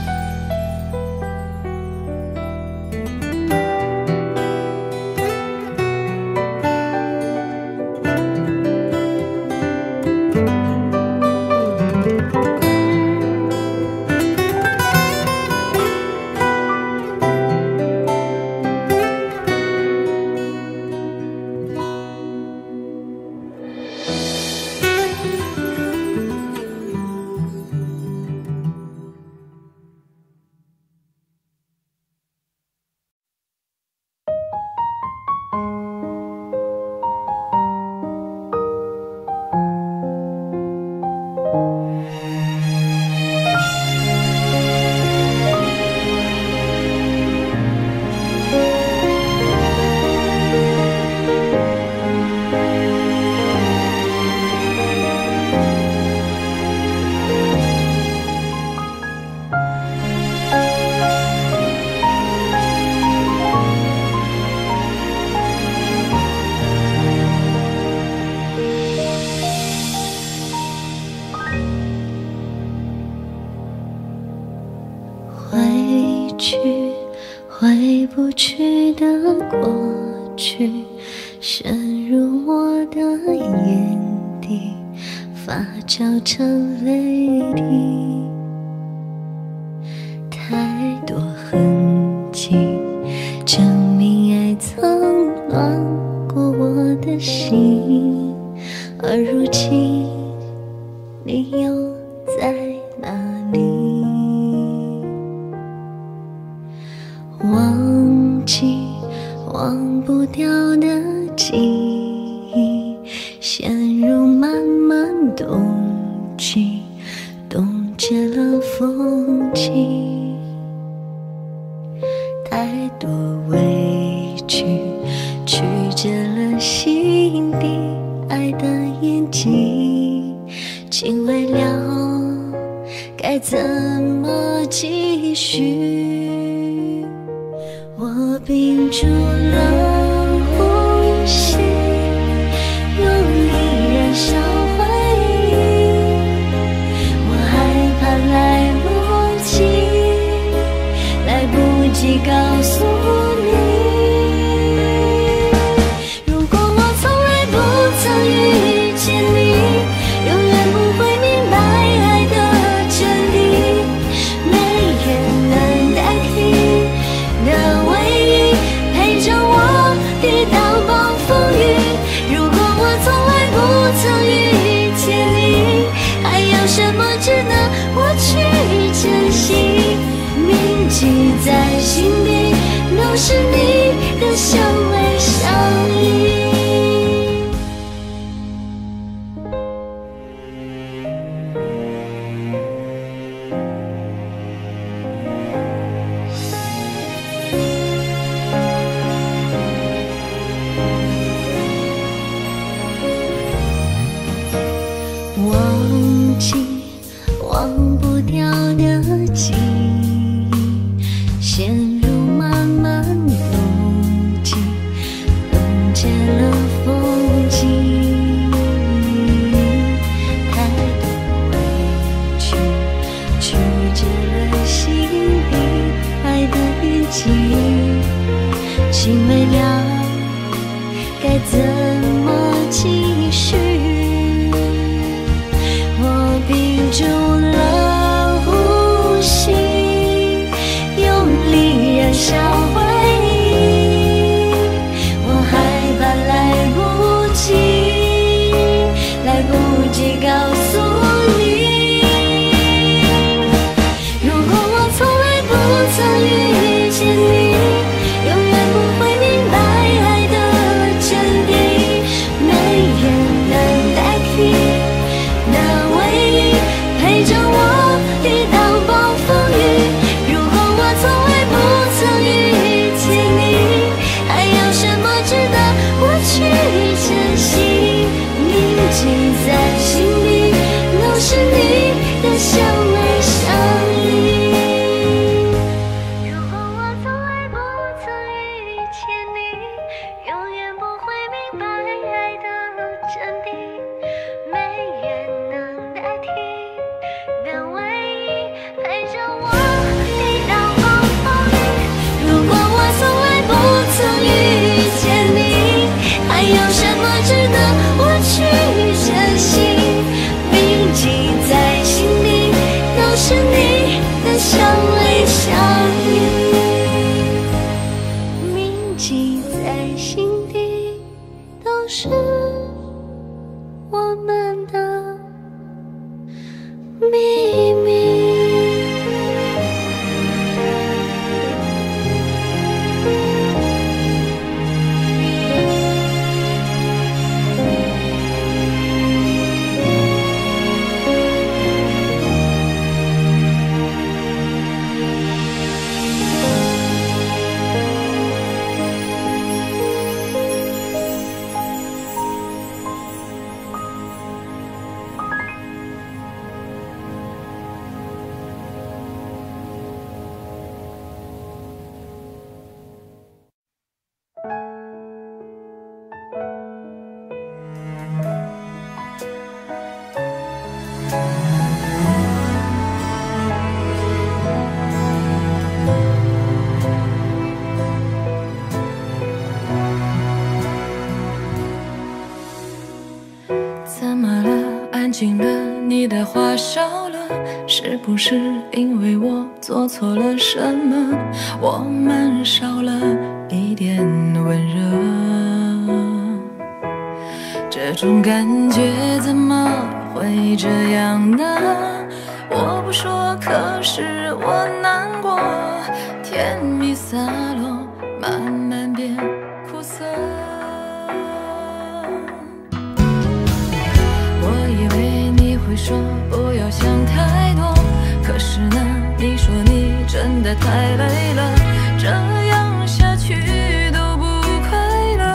回去，回不去的过去，渗入我的眼底，发酵成泪滴。太多痕迹，证明爱曾暖过我的心，而如今你又在哪里？忘记忘不掉的记忆，陷入漫漫冬季，冻结了风景。太多委屈，曲折了心底爱的眼睛，请未了该怎么继续？我屏住了呼吸，用力燃烧回忆。我害怕来不及，来不及告诉你。如果我从来不曾遇见你，永远不会明白爱的真理。没人能代替的唯一，陪着我跌倒暴风雨。如果我从来不曾遇见你，还有什么值得我去珍惜？铭记在心底，都是你的香味相依。 陷入漫漫路径，冻结了风景。太多委屈，曲解了心底爱的意境，情未了，该怎么继续？我屏住了呼吸，用力燃烧回忆。我害怕来不及，来不及告诉你。如果我从来不曾遇见你，永远不会明白爱的真谛，没人能代替那唯一陪着我抵挡暴风雨。如果我从来不曾遇见你，还有什么值得我去珍惜？铭记在心里，都是你的相爱相依。如果我从来不曾遇见你，永远不会明白爱的真谛，没人能代替那唯一陪着我抵挡暴风雨。如果我从来不曾遇见你，还有什么值得我去珍惜？铭记在心里，都是你的相偎相依。铭记在心底，都是我们的秘密。 怎么了？安静了，你的话少了，是不是因为我做错了什么？我们少了一点温热，这种感觉怎么会这样呢？我不说，可是我难过，甜蜜洒落，慢慢变苦涩。我以为你会说不要想太多，可是呢，你说你真的太累了，这样下去都不快乐。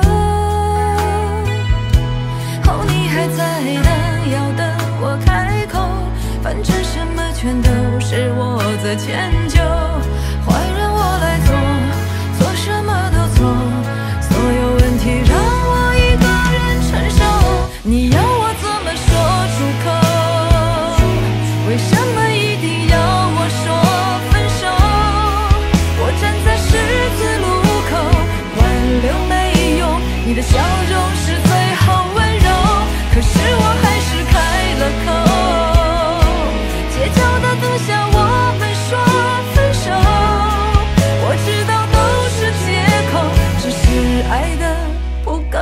哦，你还在等，要等我开口，反正什么全都是我在迁就，坏人我来做，做什么都错，所有问题让我一个人承受。你要我怎么说出口？为什么一定要我说分手？我站在十字路口，挽留没用，你的笑容是最后温柔，可是我还是开了口，街角的灯下我们说分手，我知道都是借口，只是爱的不够。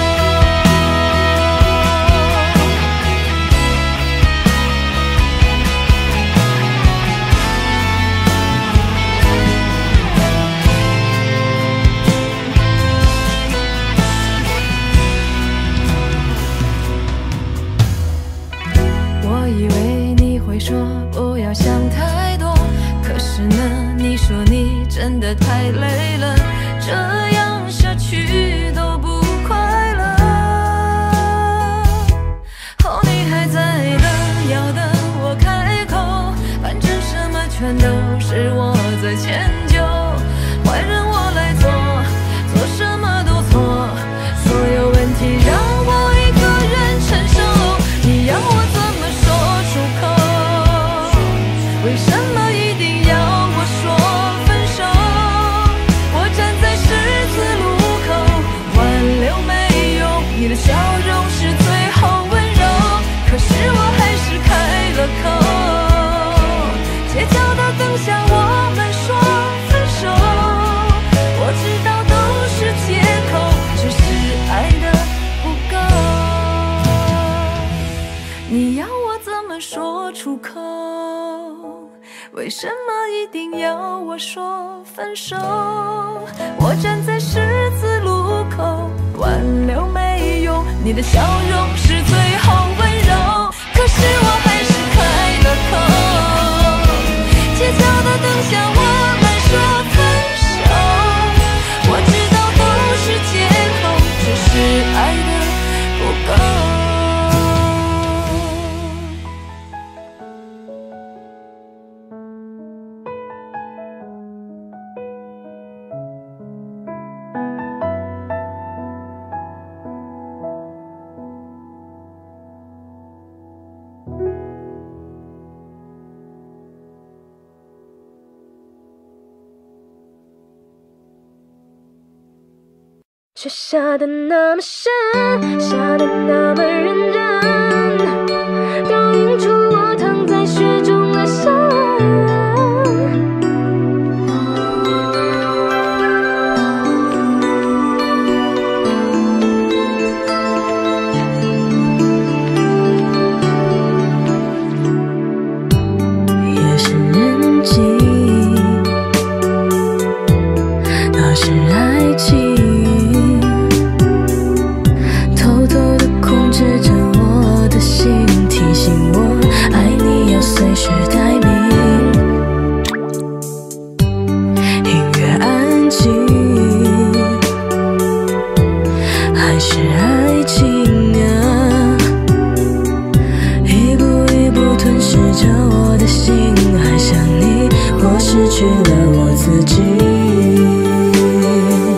我以为你会说不要想太多，可是呢，你说你真的太累了，这样下去都不快乐。哦，你还在等，要等我开口，反正什么全都是我在迁就， 为什么一定要我说分手？我站在十字路口，挽留没用，你的笑容是最后温柔，可是我还是开了口，街角的灯下我们说分手。我知道都是借口，只是爱的不够。 雪下得那么深，下得那么认真，倒映出我躺在雪中的伤。夜深人静，那是爱情。提醒我，爱你要随时待命。音乐安静，还是爱情啊？一步一步吞噬着我的心，还想你，我失去了我自己。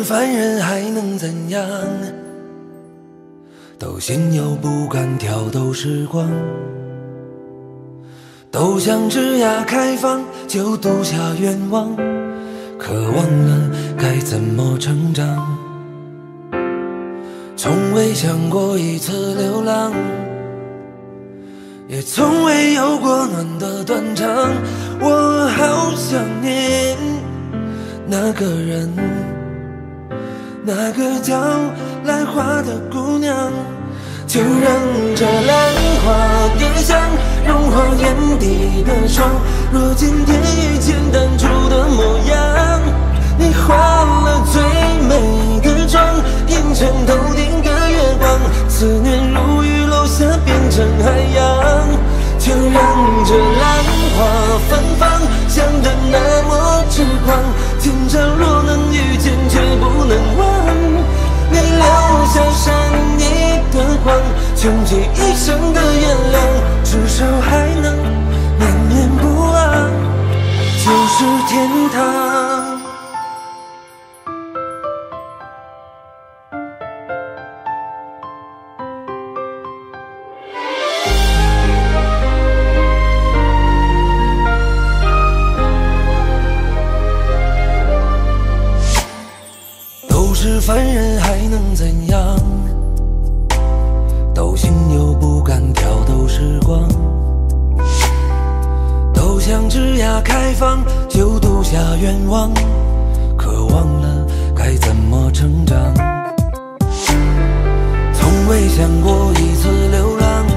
凡人还能怎样？都心有不甘，挑逗时光。都想枝桠开放，就赌下愿望，可忘了该怎么成长。从未想过一次流浪，也从未有过暖的断肠。我好想念那个人，那个叫兰花的姑娘。就让这兰花的香融化眼底的霜。若今天遇见当初的模样，你化了最美的妆，映成头顶的月光。思念如雨落下变成海洋。就让这兰花芬芳，香得那么痴狂。天长若能遇见，却不能忘。你留下善意的光，穷尽一生的原谅，至少还能念念不忘，就是天堂。都是凡人还能怎样？都心有不甘，挑逗时光。都想枝桠开放，就赌下愿望，可忘了该怎么成长。从未想过一次流浪，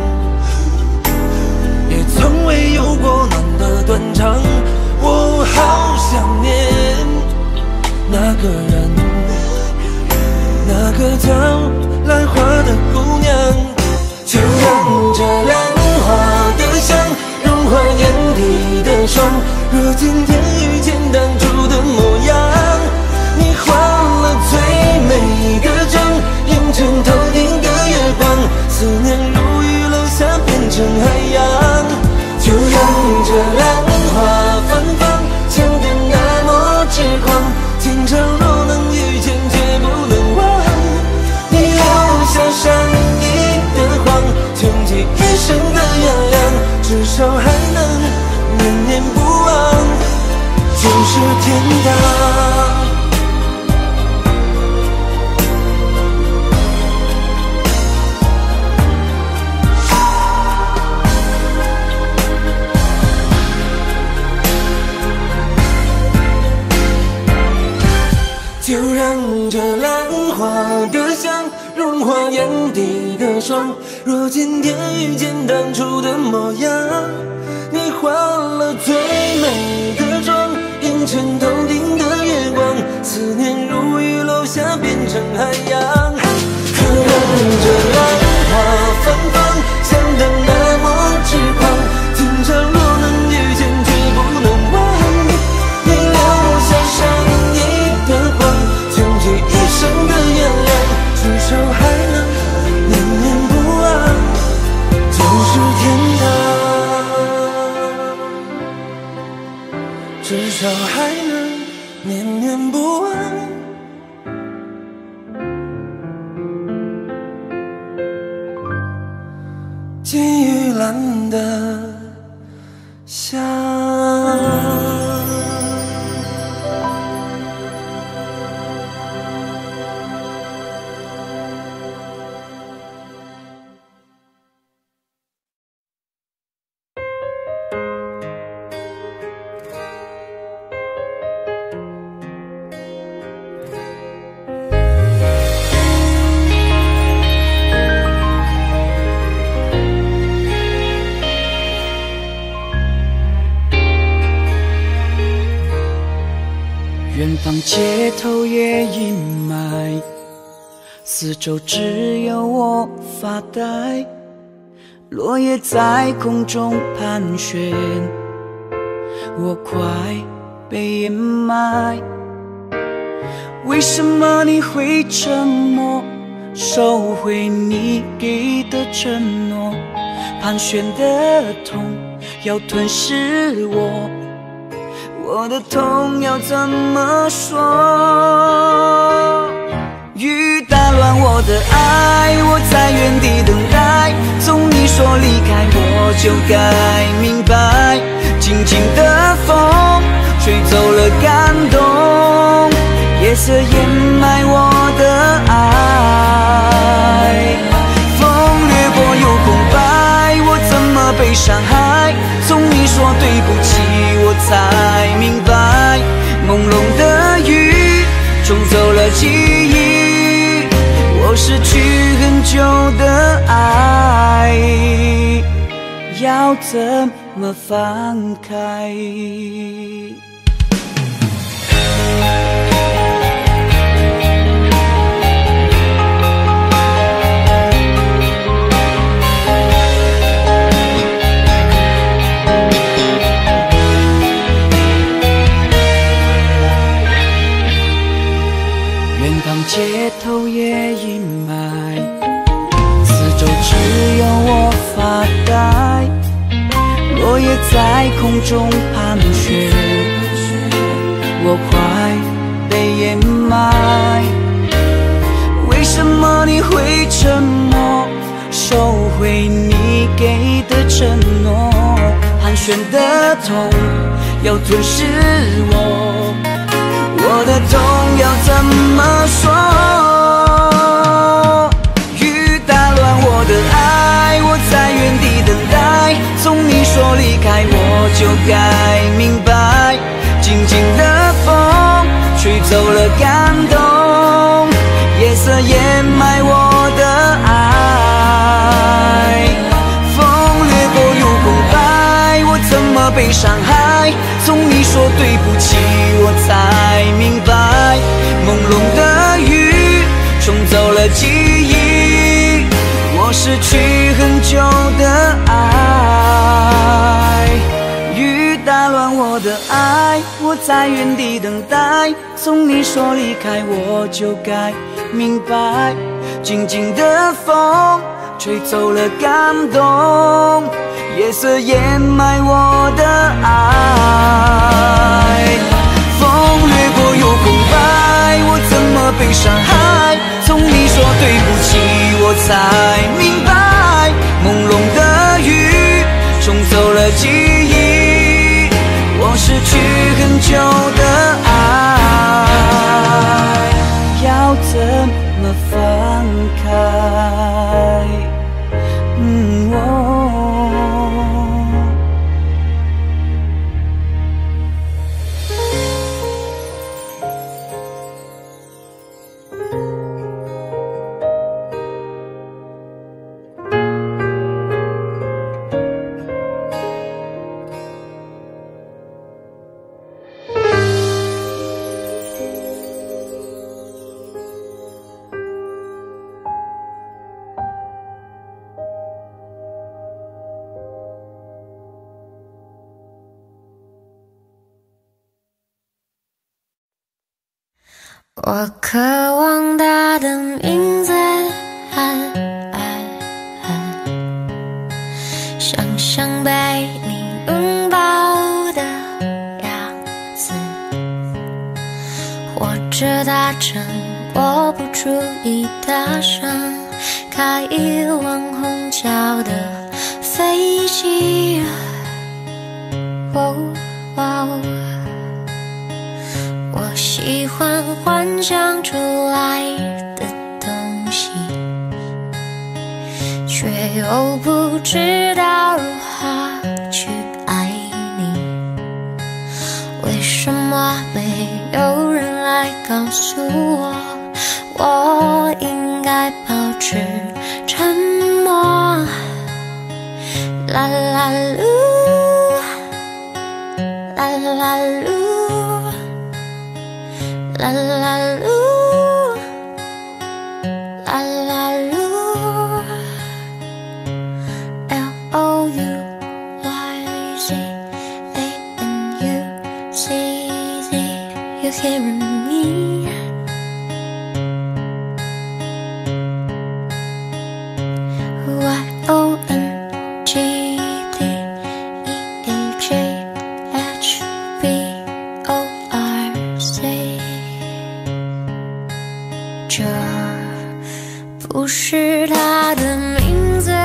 也从未有过暖的断肠。我好想念那个人，那个叫兰花的姑娘。就让这兰花的香融化眼底的霜。若今天遇见当初的模样，你化了最美的妆，映成头顶的月光。思念如雨落下变成海洋。就让这兰花芬芳，香得那么痴狂。天长若能遇见，却不能忘。你留下善意的光，穷尽一生的原谅，至少还能念念不忘，就是天堂。就让这兰花的香融化眼底的霜。若今天遇见当初的模样，你化了最美的妆，映成头顶的月光。思念如雨落下变成海洋。可让这兰花芬芳，香得那么痴狂。天长若能遇见，却不能忘。你留下善意的光，穷尽一生的原谅，至少还能念念不忘，就是天堂。至少还能念念不忘，金玉兰的香。 远方街头也阴霾，四周只有我发呆。落叶在空中盘旋，我快被掩埋。为什么你会沉默，收回你给的承诺？盘旋的痛要吞噬我， 我的痛要怎么说？雨打乱我的爱，我在原地等待。从你说离开我就该明白，静静的风吹走了感动，夜色掩埋我的爱。风掠过有空白，我怎么被伤害？从你说对不起我才明白，朦胧的雨冲走了记忆，我失去很久的爱要怎么放开？街头也阴霾，四周只有我发呆，落叶在空中盘旋，我快被掩埋。为什么你会沉默，收回你给的承诺？盘旋的痛要吞噬我，我的痛要怎么说？雨打乱我的爱，我在原地等待。从你说离开我就该明白，静静的风吹走了感动，夜色掩埋我的爱。风掠过有空白，我怎么被伤害？从你说对不起我才明白，朦胧的雨冲走了记忆，我失去很久的爱。雨打乱我的爱，我在原地等待。从你说离开我就该明白，静静的风吹走了感动，夜色掩埋我的爱。风掠过有空白，我怎么被伤害？从你说对不起我才明白，朦胧的雨冲走了记忆，我失去很久的爱要怎么放开？ 我渴望他的名字，想象被你拥抱的样子，或者他趁我不注意大声开一往虹桥的飞机。我喜欢幻想出来的东西，却又不知道如何去爱你。为什么没有人来告诉我，我应该保持沉默？啦啦噜，啦啦噜，啦啦噜，啦啦噜 L-O-U-Y-Z-A-N-U-C-Z. You're hearing me? Y-O-N-G-D 是他的名字，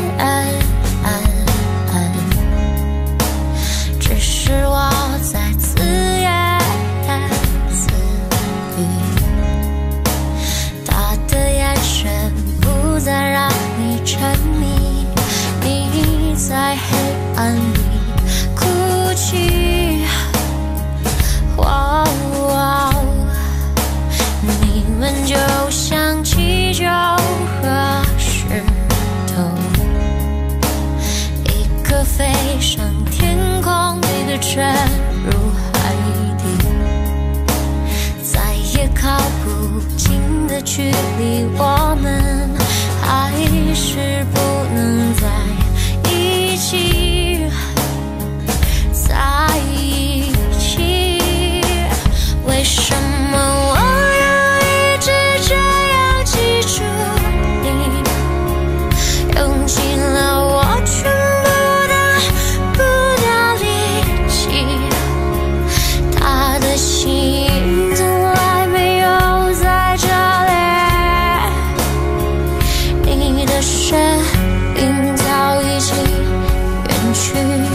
只是我在自言自语。他的眼神不再让你沉迷，你在黑暗里哭泣。你们就像气球和石头，一个飞上天空，一个沉入海底，再也靠不近的距离，我们还是不能在一起，在一起。为什么我要一直这样记住你，用尽了我全部的不掉力气，他的心从来没有在这里，你的身影早已经远去，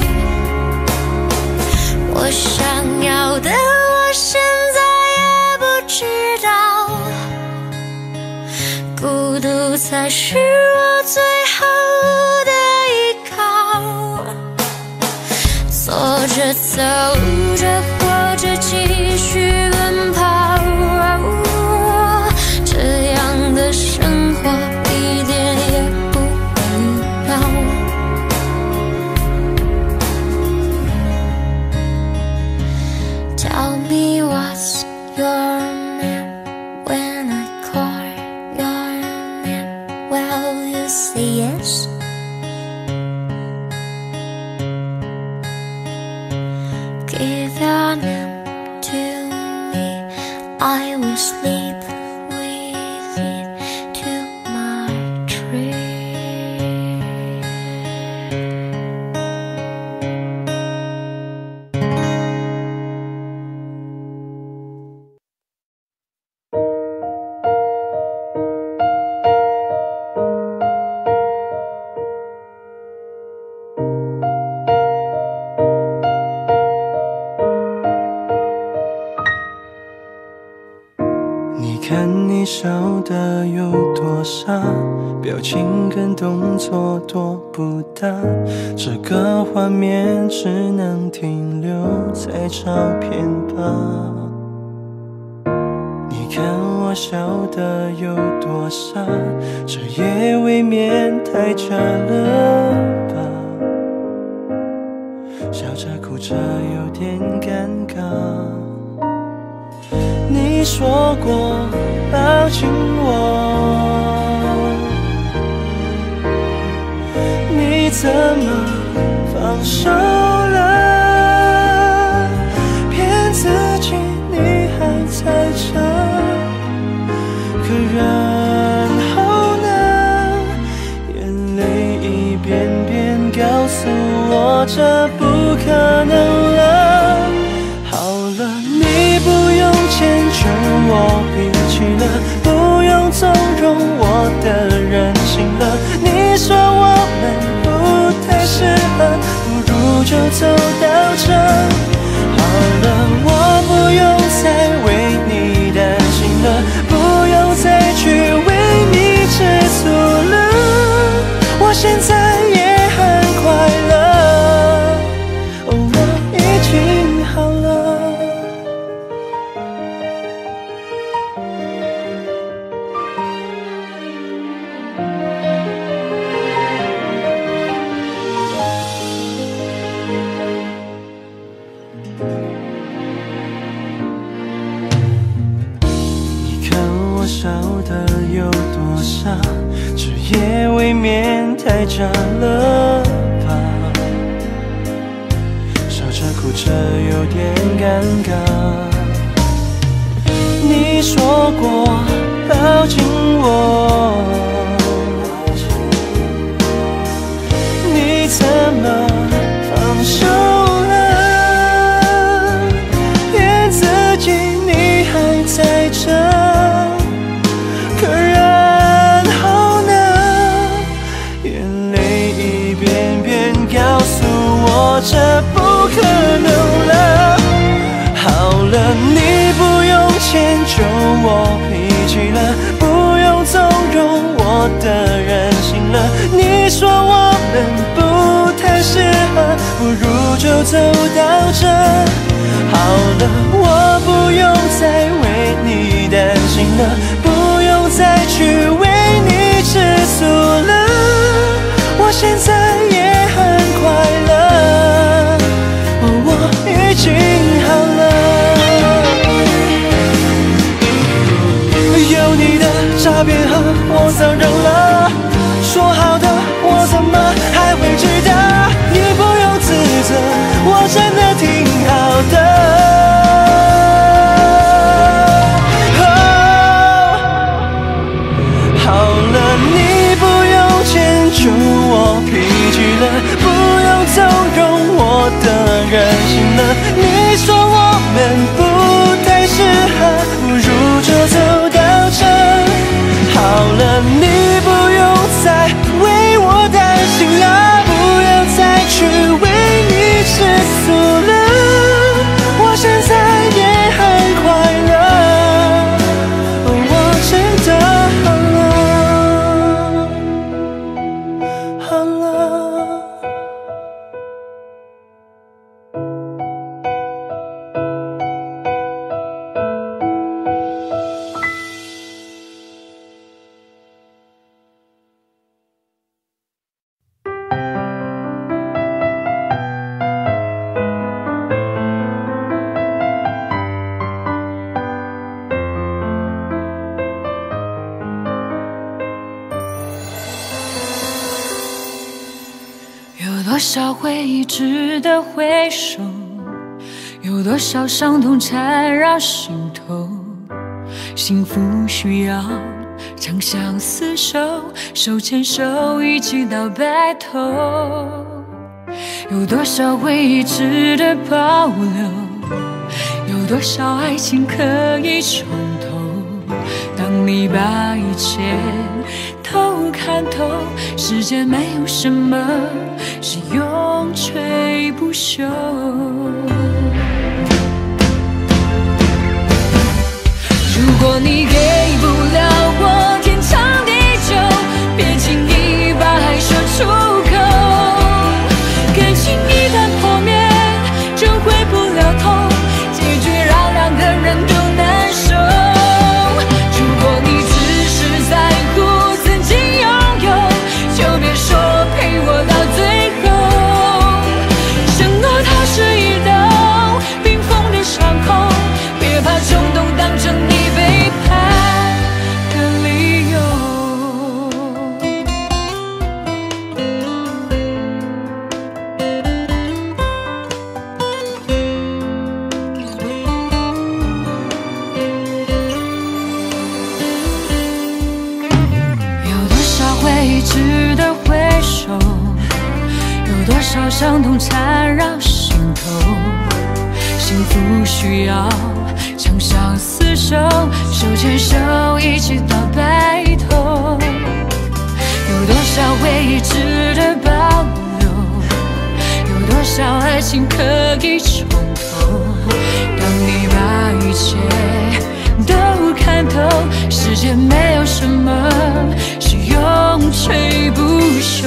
我想要的我现在也不知道，孤独才是我最后的依靠，坐着走着或者继续奔跑，这样的生活一点也不无聊。Tell me what's your name when I call your name. Will you say yes? Give your name to me, I will sleep with it to my tree. 你看你笑得有多傻，表情跟动作多不搭，这个画面只能停留在照片吧。你看我笑得有多傻，这也未免太假了吧，笑着哭着有点尴尬。你说过抱紧我，你怎么放手了？骗自己你还在这，可然后呢？眼泪一遍遍告诉我这不可能了。好了，你不用牵着我脾气了，不用纵容我的任性了。你说我们不太适合，不如就走到这。好了，我不用再为你担心了，不用再去为你吃醋了。我现在也很快乐，我已经好了。笑得有多傻，这也未免太假了吧，笑着哭着有点尴尬。你说过抱紧我，你怎么放手了？骗自己你还在这，可然后呢？ 你说我们不太适合，不如就走到这。好了，我不用再为你担心了，不用再去为你吃醋了。我现在也很快乐，我已经好了。有你的诈骗盒我早扔了，说好的我怎么还会记得？你不用自责，我真的挺好的。好了，你不用迁就我脾气了，不用纵容我的任性了。你说我们不太适合，不如就走到这。好了，你不用再为我担心了，不要再去为你吃醋了。我现在也很快乐，我真的好了。 有多少回忆值得回首，有多少伤痛缠绕心头。幸福需要长相厮守，手牵手一起到白头。有多少回忆值得保留，有多少爱情可以重头。当你把一切都看透，世界没有什么是永垂不朽。如果你给不了我天长地久，别轻易把爱说出口。感情一旦破灭，就回不了头，结局让两个人都难受。如果你只是在乎曾经拥有，就别说陪我到最后。承诺它是一道冰封的伤口，别把冲动当成你背叛的理由。有多少回忆值得回首，有多少伤痛缠绕心头。幸福需要长相厮守，手牵手一起到白头。有多少回忆值得保留，有多少爱情可以重头。当你把一切都看透，世界没有什么是永垂不朽。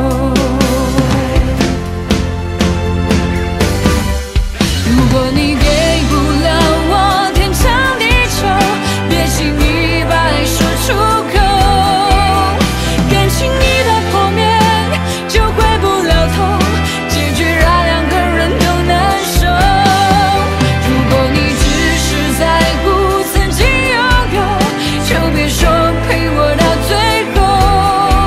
如果你给不了我天长地久，别轻易把爱说出口。感情一旦破灭，就回不了头，结局让两个人都难受。如果你只是在乎曾经拥有，就别说陪我到最后。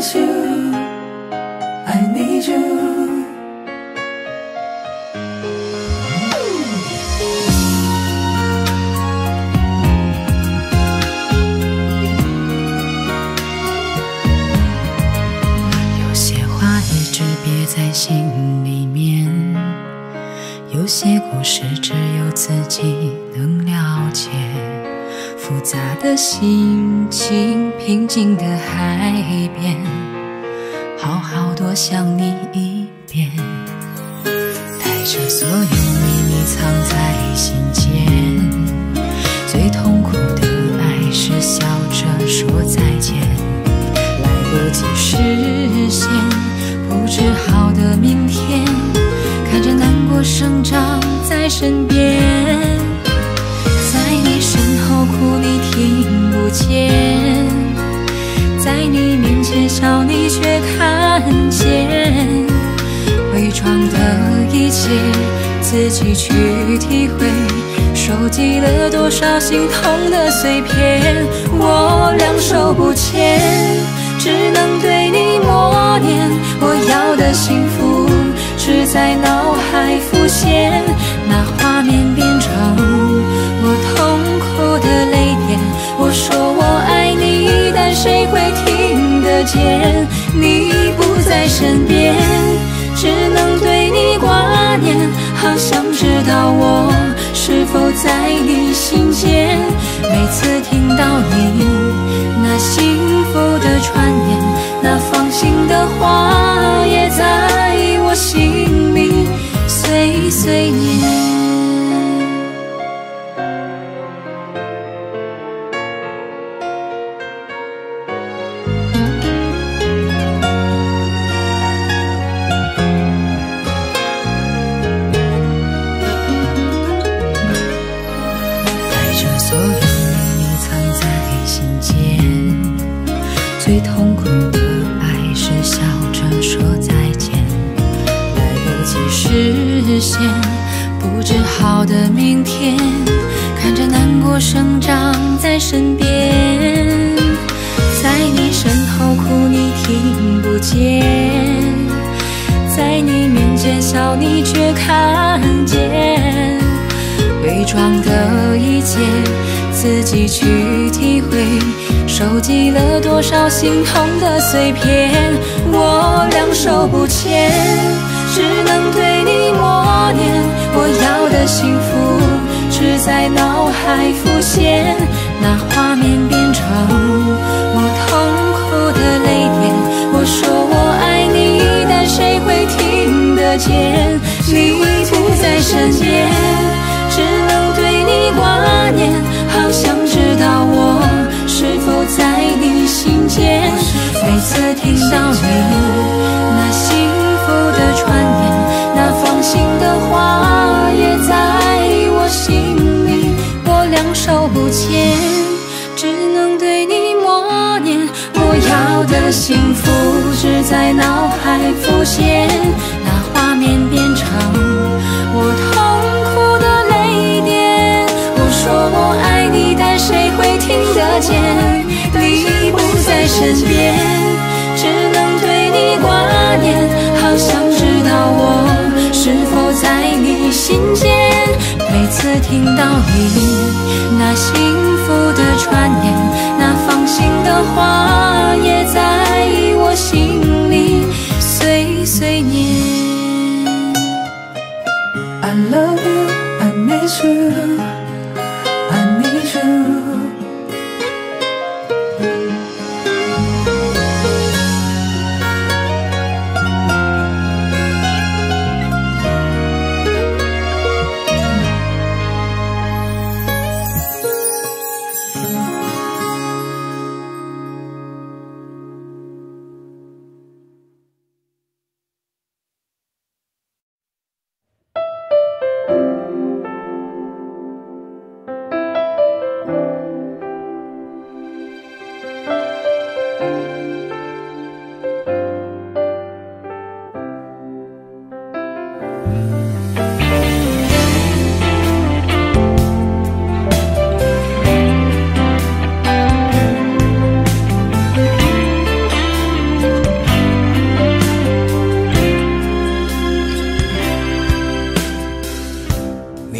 miss you, I need you。 有些话一直憋在心里面，有些故事只有自己能了解。复杂的心情，平静的海边，好好多想你一遍。带着所有秘密藏在心间，最痛苦的爱是笑着说再见，来不及实现不治好的明天，看着难过生长在身边，在你身后哭你听不见，在你面前笑你却看见，伪装的一切自己去体会，收集了多少心痛的碎片，我两手不牵，只能对你默念，我要的幸福只在脑海浮现，那画面变成我痛苦的泪点，我说我爱你，但谁会听得见？你不在身边，只能对你挂念，好想知道我是否在你心间，每次听到你那幸福的传言，那放心的话也在我心里碎碎念。最痛苦的爱是笑着说再见，来不及实现不治好的明天，看着难过生长在身边，在你身后哭你听不见，在你面前笑你却看见，伪装的一切自己去体会，收集了多少心痛的碎片，我两手不牵，只能对你默念，我要的幸福只在脑海浮现，那画面变成我痛苦的泪点，我说我爱你，但谁会听得见？你不在身边，只能对你挂念，好想知道我是否在你心间，每次听到你那幸福的传言，那放心的话也在我心里，我两手不牵，只能对你默念，我要的幸福只在脑海浮现，那画面变成我痛苦的泪点，我说我爱你，但谁会听得见？你不在身边，只能对你挂念，好想知道我是否在你心间，每次听到你那幸福的传言，那放心的话也在我心里碎碎念。 I love you, I miss you, I need you。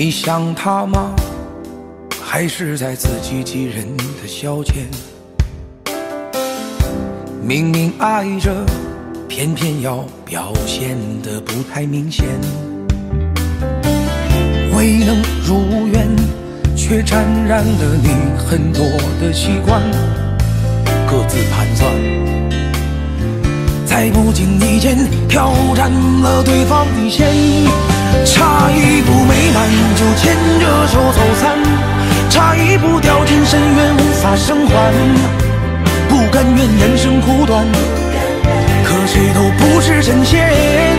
你想他吗？还是在自欺欺人的消遣？明明爱着，偏偏要表现得不太明显。未能如愿，却沾染了你很多的习惯，各自盘算，在不经意间挑战了对方底线。差一步没满就牵着手走散，差一步掉进深渊无法生还。不甘愿人生苦短，可谁都不是神仙。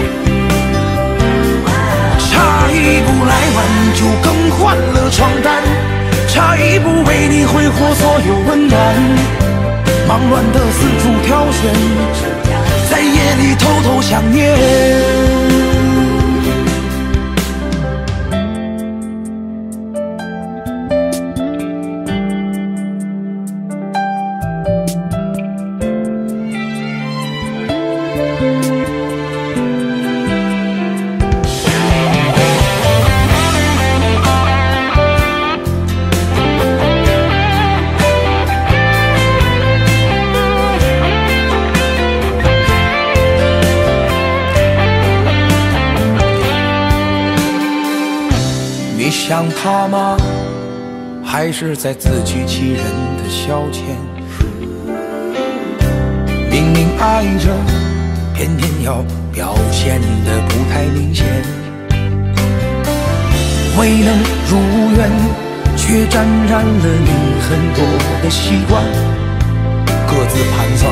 差一步来晚就更换了床单，差一步为你挥霍所有温暖。忙乱的四处挑选，在夜里偷偷想念。你想他吗？还是在自欺欺人的消遣？明明爱着，偏偏要表现得不太明显。未能如愿，却沾染了你很多的习惯，各自盘算，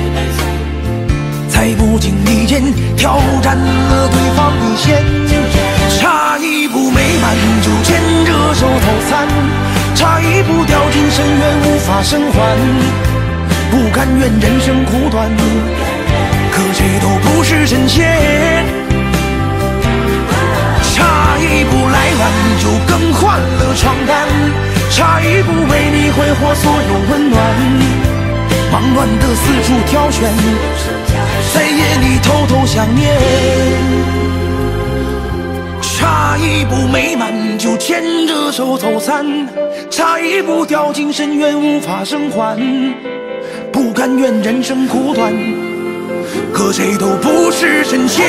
在不经意间挑战了对方底线。差一步没满就牵着手走散，差一步掉进深渊无法生还。不甘愿人生苦短，可谁都不是神仙。差一步来晚就更换了床单，差一步为你挥霍所有温暖。忙乱的四处挑选，在夜里偷偷想念。差一步没满就牵着手走散，差一步掉进深渊无法生还。不甘愿人生苦短，可谁都不是神仙。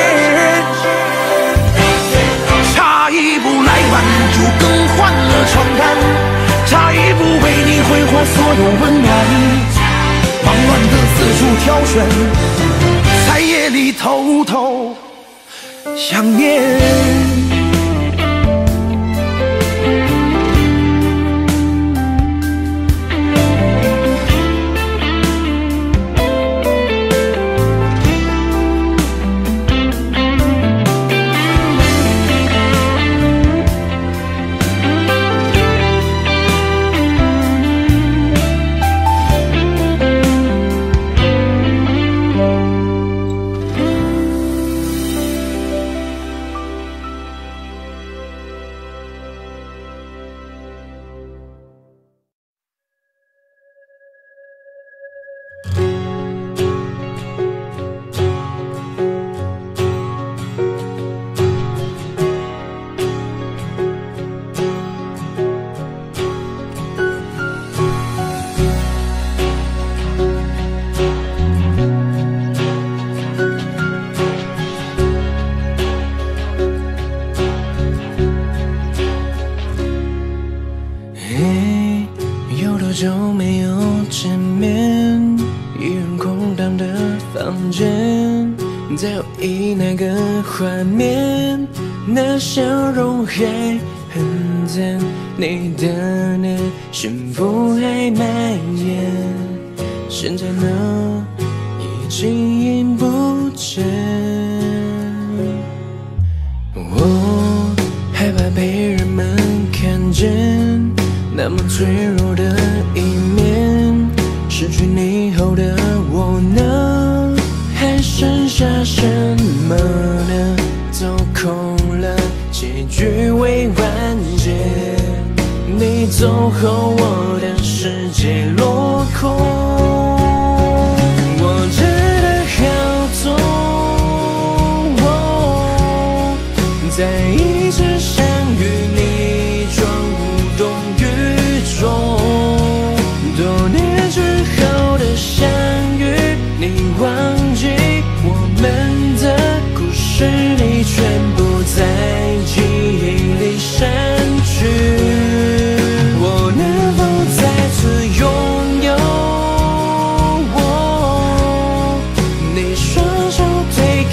差一步来晚就更换了床单，差一步为你挥霍所有温暖。忙乱的四处挑选，在夜里偷偷想念。 有多久没有见面？一人空荡的房间，在回忆那个画面，那笑容还很赞，你的脸幸福还蔓延。现在呢，已经不见。我害怕被人们看见。那么脆弱的一面，失去你后的我呢？还剩下什么呢？走空了，结局未完结。你走后，我的世界落空。我真的好痛，在一直相遇你。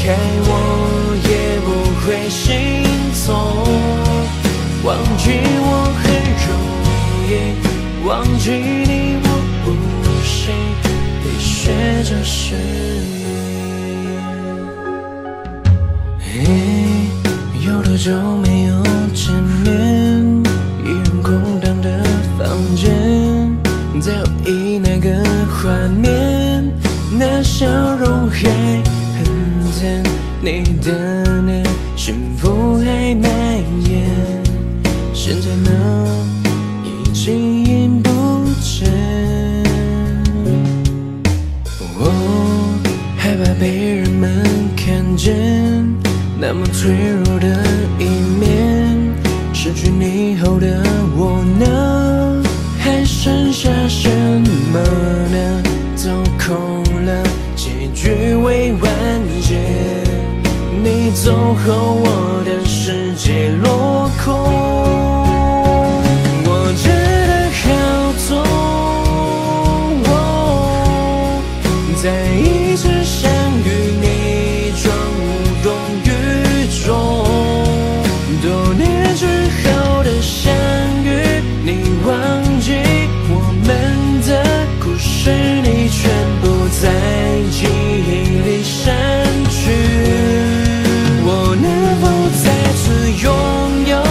开我也不会心痛。忘记我很容易，忘记你我不行，你学着是你。有多久没有见面？一人空荡的房间，在回忆那个画面，那笑容还很甜，你的脸幸福还蔓延。现在呢，已经眼不见。我害怕被人们看见，那么脆弱的一面。失去你后的我呢，还剩下什么呢？都空了，结局未完结。你走后，我的世界落空。我真的好痛，在一次相遇，你装无动于衷。多年之后的相遇，你忘记我们的故事，你全部在记忆里删去。我能否再次拥有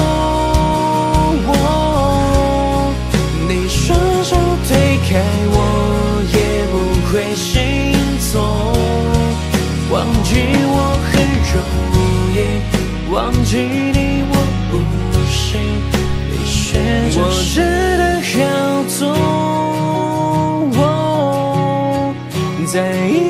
我？你双手推开我，也不会心痛。忘记我很容易，忘记你我不行，你学着我真的好痛，在